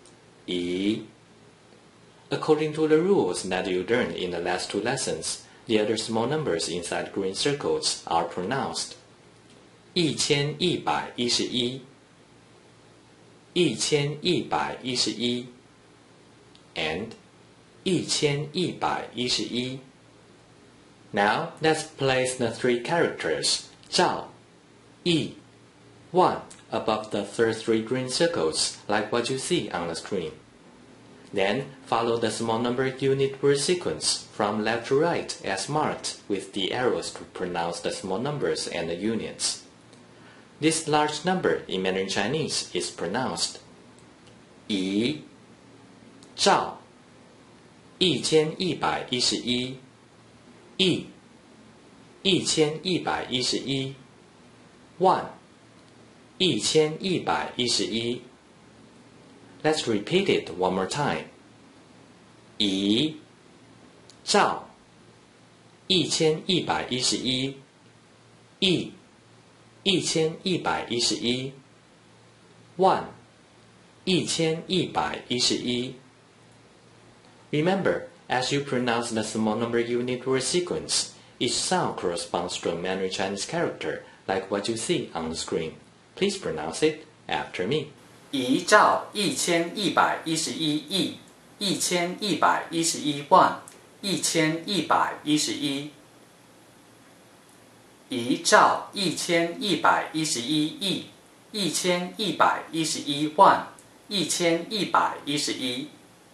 E. According to the rules that you learned in the last two lessons, the other small numbers inside green circles are pronounced一千一百一十一, 一千一百一十一 and 一千一百一十一. Now let's place the three characters 照, 一, one above the first three green circles like what you see on the screen. Then follow the small number unit word sequence from left to right as marked with the arrows to pronounce the small numbers and the units. This large number in Mandarin Chinese is pronounced 一照一千一百一十一一一千一百一十一 one一千一百一十一. Let's repeat it one more time. 一照一千一百一十一一一千一百一十一 one一千一百一十一. Remember, as you pronounce the small number unit word sequence, each sound corresponds to a Mandarin Chinese character like what you see on the screen. Please pronounce it after me. 一照一千一百一十一亿一千一百一十一万一千一百一十一。一兆一千一百一十一亿一千一百一十一万一千一百一十一。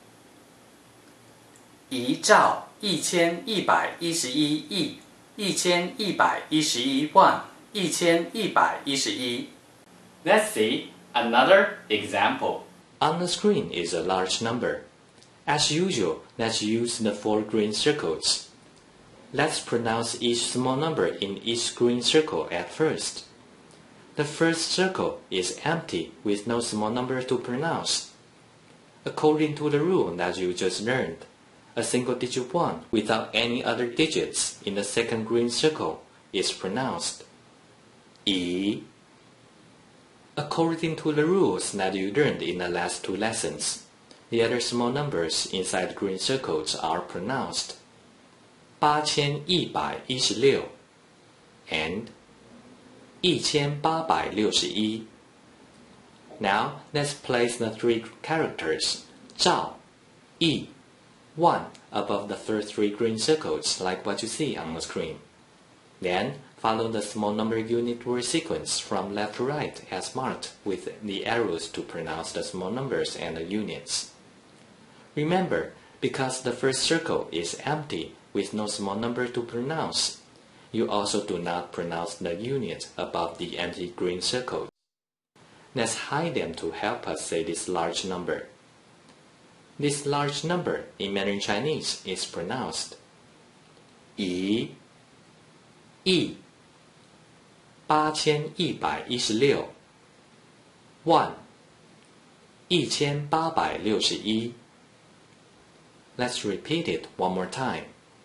一兆一千一百一十一亿一千一百一十一万一千一百一十一。Let's see another example. On the screen is a large number. As usual, let's use the four green circles. Let's pronounce each small number in each green circle at first. The first circle is empty with no small number to pronounce. According to the rule that you just learned, a single digit one without any other digits in the second green circle is pronounced E, According to the rules that you learned in the last two lessons, the other small numbers inside green circles are pronounced八千一百一十六 and一千八百六十一. Now let's place the three characters 兆 yi, one above the first three green circles like what you see on the screen. Then follow the small number unit word sequence from left to right as marked with the arrows to pronounce the small numbers and the units. Remember, because the first circle is empty with no small number to pronounce, you also do not pronounce the unit above the empty green circle. Let's hide them to help us say this large number. This large number in Mandarin Chinese is pronounced yi, yi, 八千一百一十六 one, 一千八百六十一 Let's repeat it one more time.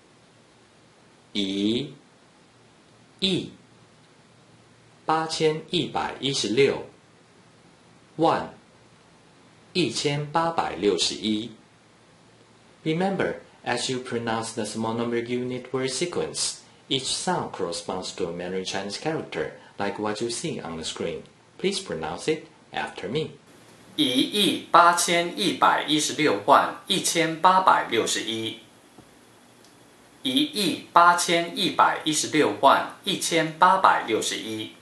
yi, yi, 八千一百一十六 one, 一千八百六十一 Remember, as you pronounce the small number unit word sequence, each sound corresponds to a Mandarin Chinese character, like what you see on the screen. Please pronounce it after me. 一亿八千一百一十六万一千八百六十一。一亿八千一百一十六万一千八百六十一。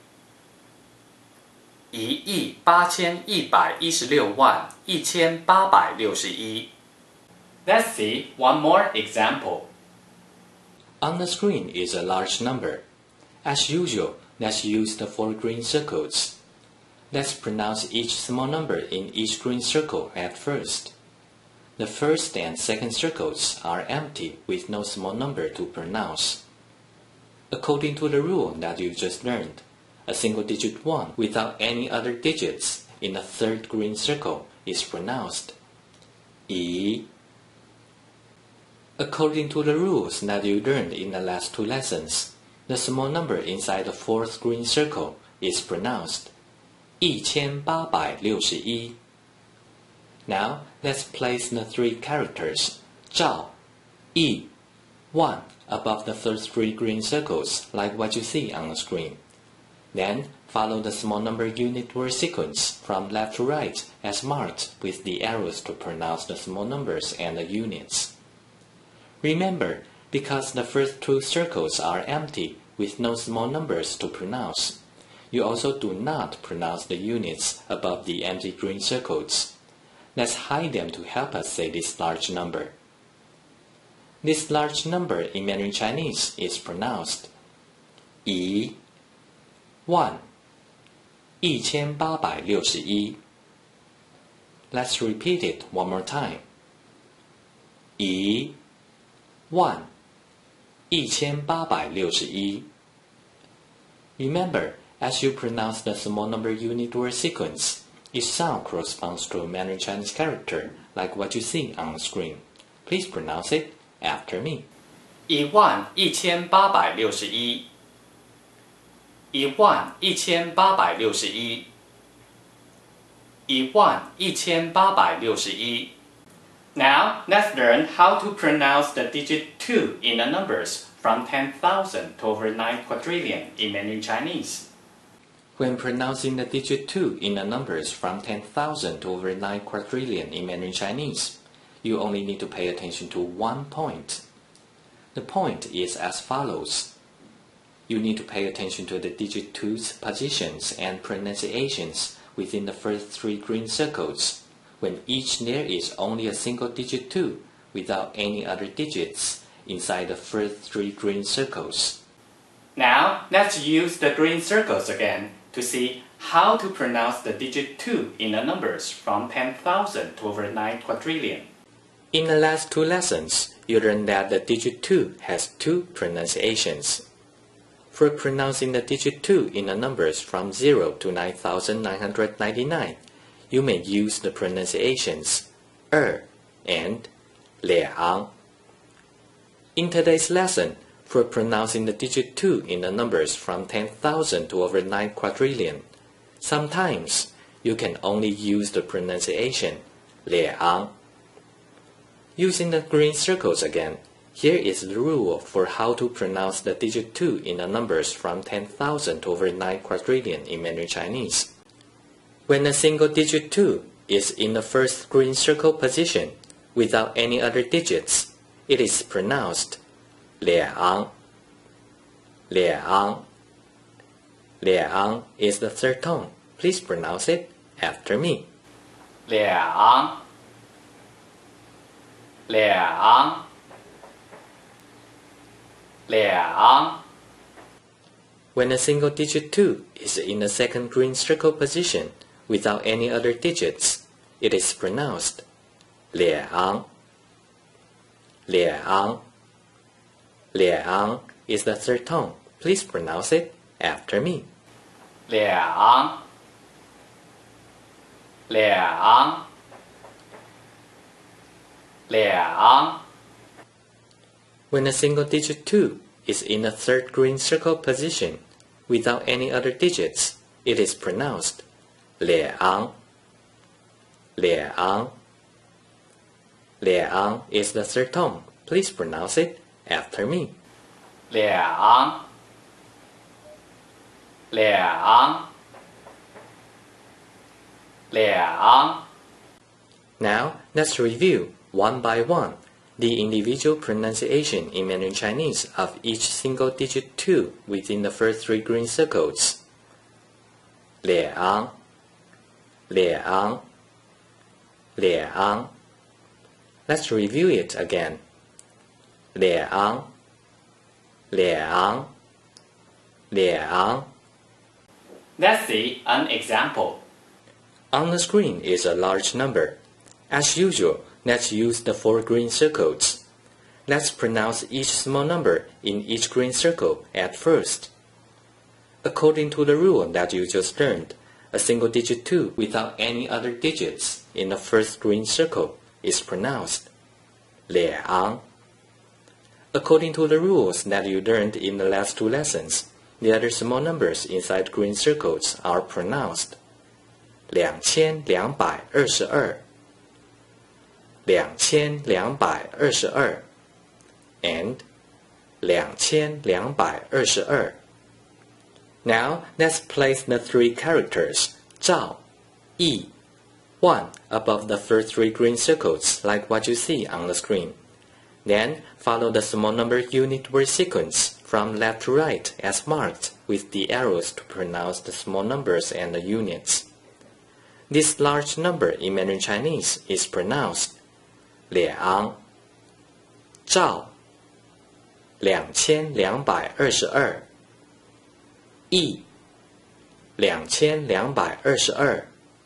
一亿八千一百一十六万一千八百六十一。Let's see one more example. On the screen is a large number. As usual, let's use the four green circles. Let's pronounce each small number in each green circle at first. The first and second circles are empty with no small number to pronounce. According to the rule that you just learned, a single digit one without any other digits in the third green circle is pronounced yi. According to the rules that you learned in the last two lessons, the small number inside the fourth green circle is pronounced一千八百六十一. Now let's place the three characters 兆 yi, one above the first three green circles like what you see on the screen. Then follow the small number unit word sequence from left to right as marked with the arrows to pronounce the small numbers and the units. Remember, because the first two circles are empty with no small numbers to pronounce, you also do not pronounce the units above the empty green circles. Let's hide them to help us say this large number. This large number in Mandarin Chinese is pronounced yi, one, 一千八百六十一. Let's repeat it one more time. yi, one, 一千八百六十一. Remember, as you pronounce the small number unit word sequence, each sound corresponds to a Mandarin Chinese character, like what you see on the screen. Please pronounce it after me. 一万一千八百六十一。一万一千八百六十一。一万一千八百六十一。Now, let's learn how to pronounce the digit two in the numbers from ten thousand to over nine quadrillion in Mandarin Chinese. When pronouncing the digit two in the numbers from ten thousand to over nine quadrillion in Mandarin Chinese, you only need to pay attention to one point. The point is as follows. You need to pay attention to the digit two's positions and pronunciations within the first three green circles, when each there is only a single digit two without any other digits inside the first three green circles. Now, let's use the green circles again to see how to pronounce the digit two in the numbers from ten thousand to over nine quadrillion. In the last two lessons, you learned that the digit two has two pronunciations. For pronouncing the digit two in the numbers from zero to nine thousand nine hundred ninety-nine, you may use the pronunciations er and liang. In today's lesson, for pronouncing the digit two in the numbers from ten thousand to over nine quadrillion, Sometimes you can only use the pronunciation liang. Using the green circles again, here is the rule for how to pronounce the digit two in the numbers from ten thousand over nine quadrillion in Mandarin Chinese. When a single digit two is in the first green circle position without any other digits, it is pronounced liang. Liang. Liang is the third tone. Please pronounce it after me. Liang. Liang. Liang. When a single digit two is in the second green circle position without any other digits, it is pronounced liang. Liang. Liang is the third tone. Please pronounce it after me. Liang. Liang. Liang. When a single digit two is in the third green circle position without any other digits, it is pronounced liang. Liang. Liang is the third tone. Please pronounce it after me. Liang. Liang. Liang. Now, let's review one by one the individual pronunciation in Mandarin Chinese of each single digit two within the first three green circles. Liang. Liang. Liang. Let's review it again. Liang. Liang. Liang. Let's see an example. On the screen is a large number. As usual, let's use the four green circles. Let's pronounce each small number in each green circle at first. According to the rule that you just learned, a single digit two without any other digits in the first green circle is pronounced liang. According to the rules that you learned in the last two lessons, the other small numbers inside green circles are pronounced两千两百二十二, 两千两百二十二 and 两千两百二十二. Now, let's place the three characters, 赵, yi, wan above the first three green circles like what you see on the screen. Then, follow the small number unit word sequence from left to right as marked with the arrows to pronounce the small numbers and the units. This large number in Mandarin Chinese is pronounced liang. 赵两千两百二十二 yi 两千两百二十二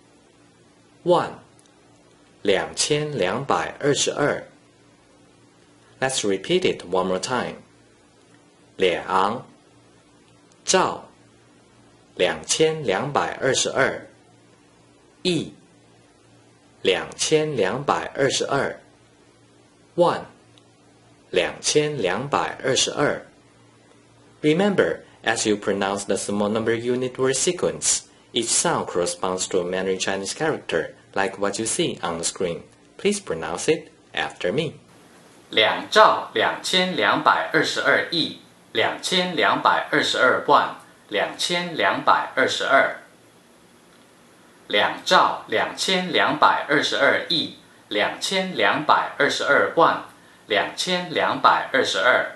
wan 两千两百二十二 Let's repeat it one more time. 两赵两千两百二十二 yi 两千两百二十二 wan 两千两百二十二 Remember, as you pronounce the small number unit word sequence, each sound corresponds to a Mandarin Chinese character, like what you see on the screen. Please pronounce it after me. 两兆两千两百二十二亿两千两百二十二万两千两百二十二。两兆两千两百二十二亿两千两百二十二万两千两百二十二。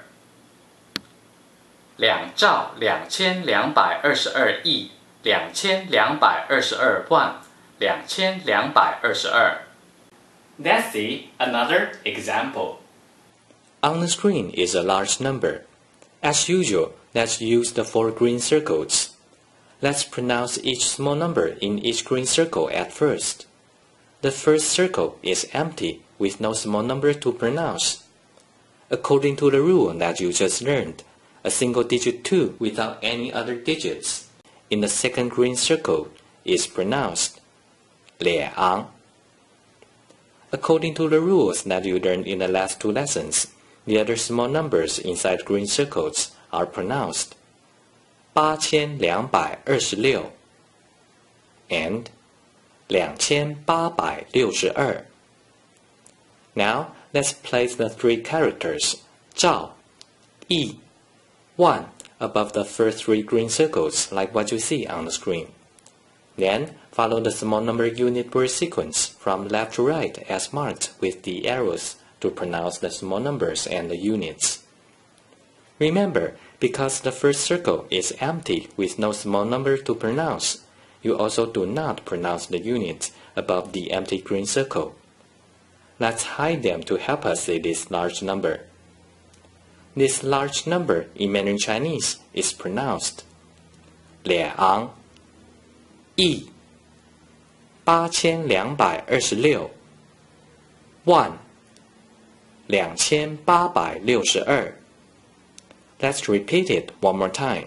两兆两千两百二十二亿两千两百二十二万两千两百二十二。Let's see another example. On the screen is a large number. As usual, let's use the four green circles. Let's pronounce each small number in each green circle at first. The first circle is empty with no small number to pronounce. According to the rule that you just learned, a single digit two without any other digits in the second green circle is pronounced liang. According to the rules that you learned in the last two lessons, the other small numbers inside green circles are pronounced 八千两百二十六 and 两千八百六十二. Now, let's place the three characters 兆, yi, one above the first three green circles like what you see on the screen. Then, follow the small number unit word sequence from left to right as marked with the arrows to pronounce the small numbers and the units. Remember, because the first circle is empty with no small number to pronounce, you also do not pronounce the units above the empty green circle. Let's hide them to help us see this large number. This large number in Mandarin Chinese is pronounced 两亿八千两百二十六 one 两千八百六十二 Let's repeat it one more time.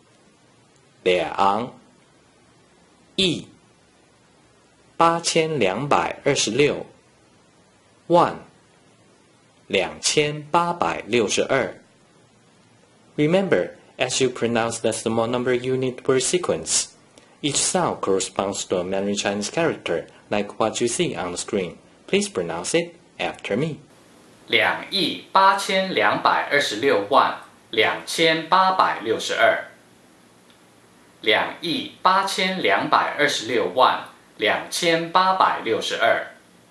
两亿八千两百二十六 one 两千八百六十二 Remember, as you pronounce the small number unit word sequence, each sound corresponds to a Mandarin Chinese character like what you see on the screen. Please pronounce it after me. 两亿八千两百二十六万两千八百六十二。两亿八千两百二十六万两千八百六十二。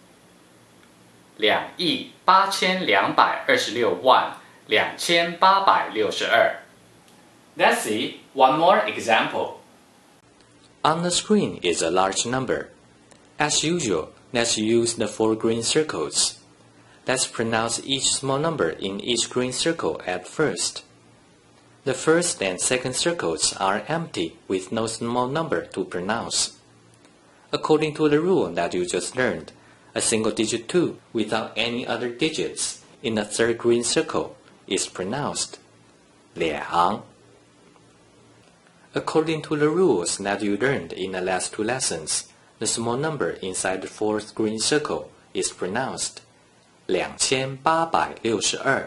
两亿八千两百二十六万两千八百六十二。Let's see one more example. On the screen is a large number. As usual, let's use the four green circles. Let's pronounce each small number in each green circle at first. The first and second circles are empty with no small number to pronounce. According to the rule that you just learned, a single digit two without any other digits in the third green circle is pronounced 两. According to the rules that you learned in the last two lessons, the small number inside the fourth green circle is pronounced 两千八百六十二.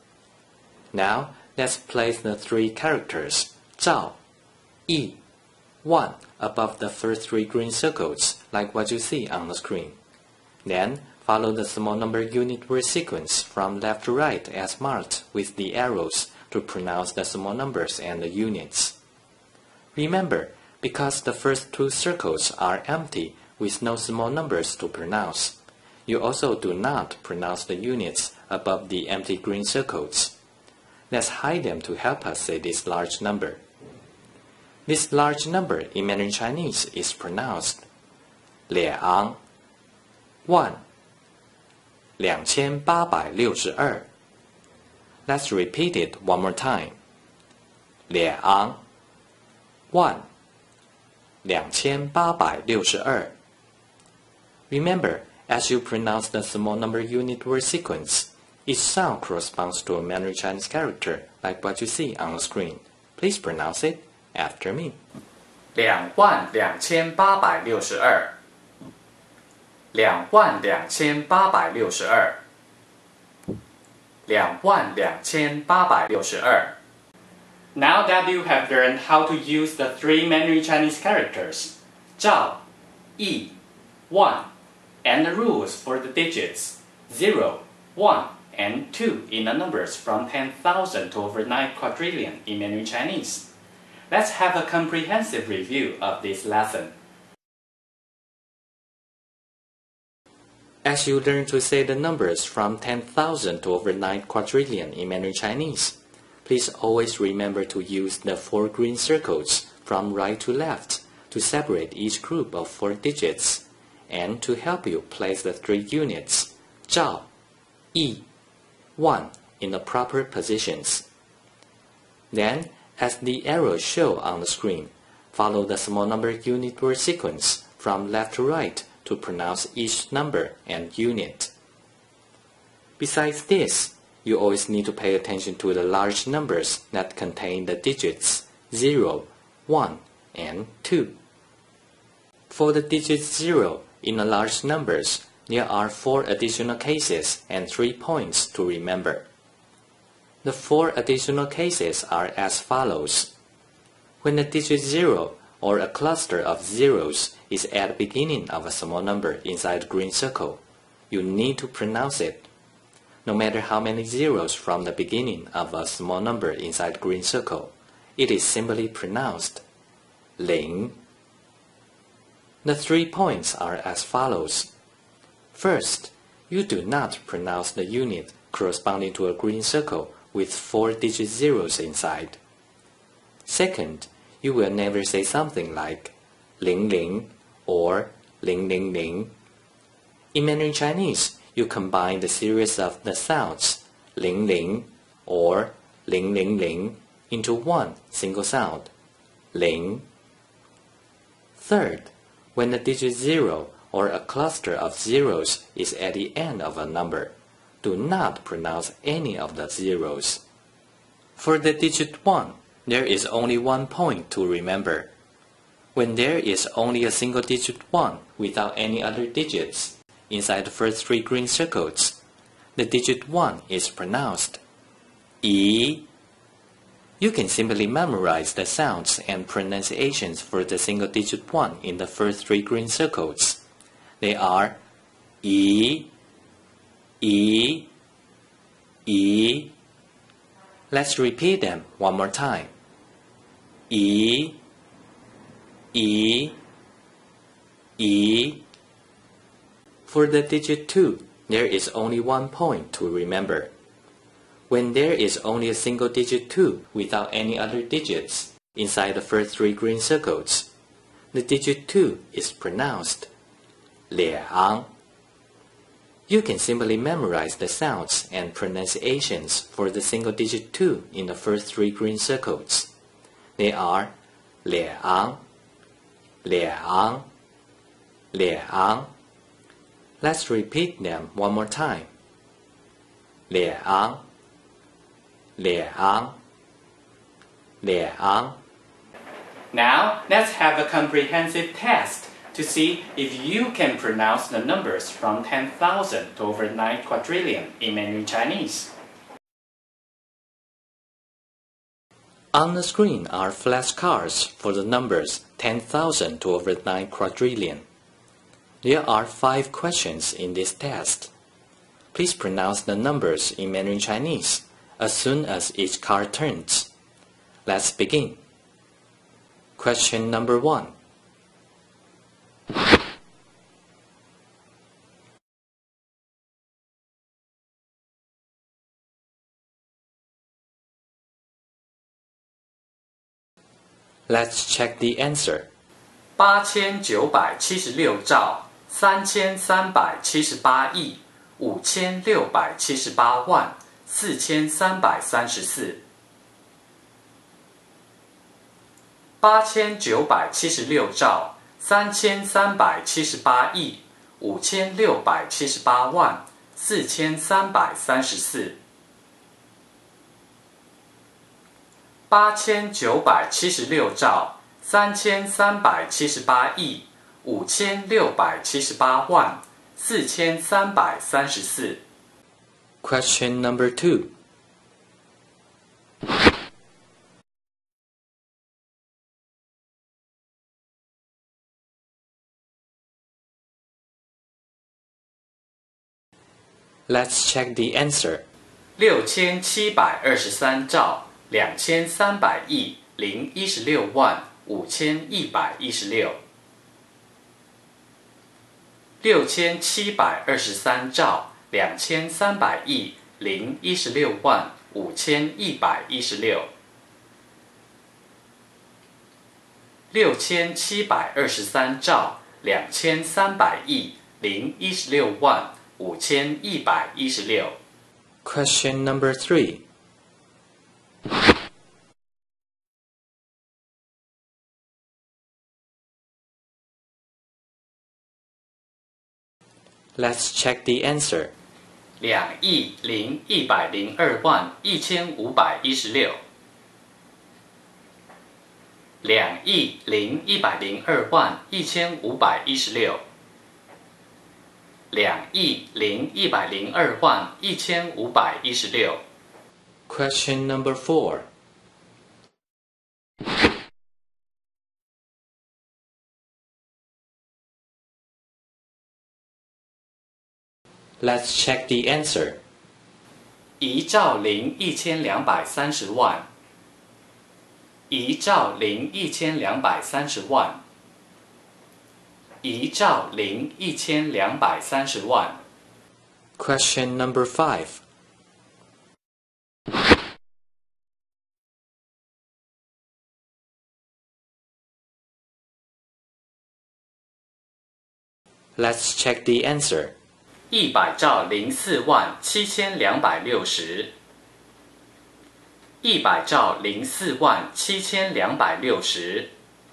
Now, let's place the three characters 兆, yi, one above the first three green circles like what you see on the screen. Then, follow the small number unit word sequence from left to right as marked with the arrows to pronounce the small numbers and the units. Remember, because the first two circles are empty with no small numbers to pronounce, you also do not pronounce the units above the empty green circles. Let's hide them to help us say this large number. This large number in Mandarin Chinese is pronounced 两, one, 两千八百六十二. Let's repeat it one more time. 两, one, 两千八百六十二. Remember, as you pronounce the small number unit word sequence, each sound corresponds to a Mandarin Chinese character like what you see on the screen. Please pronounce it after me. 两万两千八百六十二。两万两千八百六十二。两万两千八百六十二。Now that you have learned how to use the three Mandarin Chinese characters, 兆, yi, one, and the rules for the digits zero, one, and two in the numbers from ten thousand to over nine quadrillion in Mandarin Chinese, let's have a comprehensive review of this lesson. As you learn to say the numbers from ten thousand to over nine quadrillion in Mandarin Chinese, please always remember to use the four green circles from right to left to separate each group of four digits and to help you place the three units, 兆, yi, one, in the proper positions. Then, as the arrows show on the screen, follow the small number unit word sequence from left to right to pronounce each number and unit. Besides this, you always need to pay attention to the large numbers that contain the digits zero, one, and two. For the digit zero in the large numbers, there are four additional cases and three points to remember. The four additional cases are as follows. When the digit zero or a cluster of zeros is at the beginning of a small number inside a green circle, you need to pronounce it. No matter how many zeros from the beginning of a small number inside a green circle, it is simply pronounced ling. The three points are as follows. First, you do not pronounce the unit corresponding to a green circle with four-digit zeros inside. Second, you will never say something like ling ling or ling ling ling. In Mandarin Chinese, you combine the series of the sounds ling ling or ling ling ling into one single sound, ling. Third, when the digit zero or a cluster of zeros is at the end of a number, do not pronounce any of the zeros. For the digit one, there is only one point to remember. When there is only a single digit one without any other digits inside the first three green circles, the digit one is pronounced yi. You can simply memorize the sounds and pronunciations for the single digit one in the first three green circles. They are yi, yi, yi. Let's repeat them one more time. Yi, yi, yi. For the digit two, there is only one point to remember. When there is only a single digit two without any other digits inside the first three green circles, the digit two is pronounced liang. You can simply memorize the sounds and pronunciations for the single digit two in the first three green circles. They are liang, liang, liang. Let's repeat them one more time. Liang, liang, liang. Now, let's have a comprehensive test to see if you can pronounce the numbers from ten thousand to over nine quadrillion in Mandarin Chinese. On the screen are flashcards for the numbers ten thousand to over nine quadrillion. There are five questions in this test. Please pronounce the numbers in Mandarin Chinese as soon as each card turns. Let's begin. Question number one. Let's check the answer. 八千九百七十六兆三千三百七十八亿五千六百七十八万四千三百三十四。八千九百七十六兆三千三百七十八亿五千六百七十八万四千三百三十四。八千九百七十六兆三千三百七十八亿五千六百七十八万四千三百三十四。 Question number two. Let's check the answer. 六千七百二十三兆两千三百亿零一十六万五千一百一十六。六千七百二十三兆两千三百亿零一十六万五千一百一十六。六千七百二十三兆两千三百亿零一十六万五千一百一十六。 Question number three. Let's check the answer. 两亿零一百零二万一千五百一十六。两亿零一百零二万一千五百一十六。两亿零一百零二万一千五百一十六。 Question number four. Let's check the answer. 一兆零一千两百三十万。一兆零一千两百三十万。一兆零一千两百三十万。 Question number five. Let's check the answer. 一百兆零四万七千两百六十。一百兆零四万七千两百六十。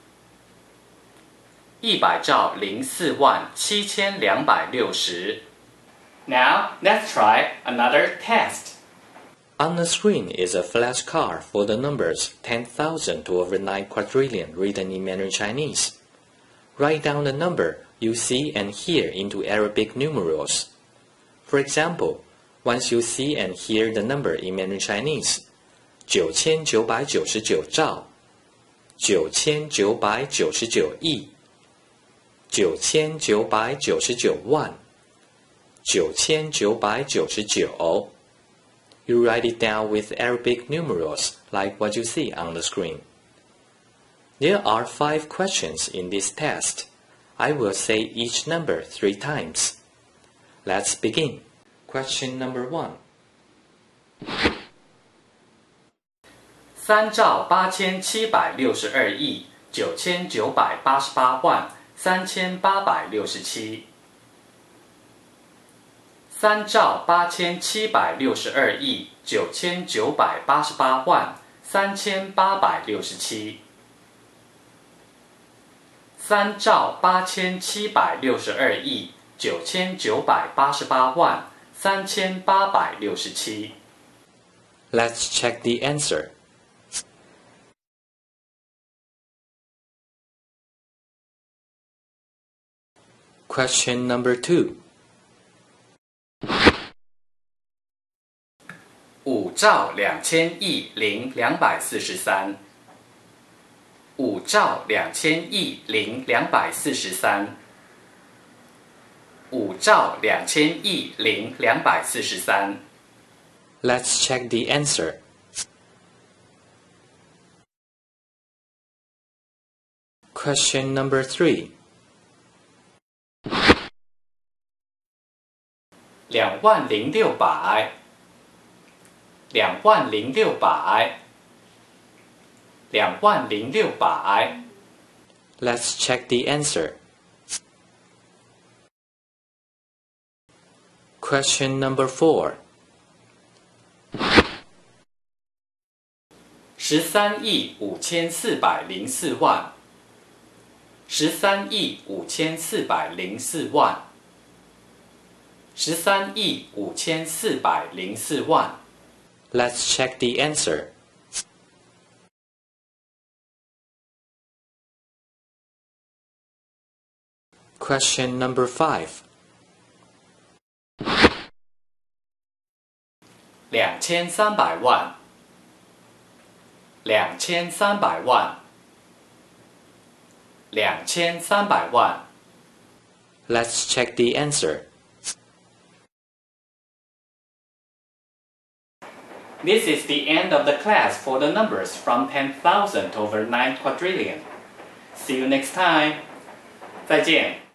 一百兆零四万七千两百六十。Now let's try another test. On the screen is a flashcard for the numbers ten thousand to over nine quadrillion written in Mandarin Chinese. Write down the number you see and hear into Arabic numerals. For example, once you see and hear the number in Mandarin Chinese, 九千九百九十九兆, 九千九百九十九亿, 九千九百九十九万, 九千九百九十九. You write it down with Arabic numerals like what you see on the screen. There are five questions in this test. I will say each number three times. Let's begin. Question number one. 三兆八千七百六十二亿九千九百八十八万三千八百六十七。三兆八千七百六十二亿九千九百八十八万三千八百六十七。三兆八千七百六十二亿九千九百八十八万三千八百六十七。 Let's check the answer. Question number two. 五兆两千亿零两百四十三。五兆两千亿零两百四十三。五兆两千亿零两百四十三。 Let's check the answer. Question number three. 两万零六百。两万零六百。两万零六百。 Let's check the answer. Question number four. 十三亿五千四百零四万。十三亿五千四百零四万。十三亿五千四百零四万。 Let's check the answer. Question number five. 两千三百万。两千三百万。两千三百万。 Let's check the answer. This is the end of the class for the numbers from ten thousand to over nine quadrillion. See you next time. 再见。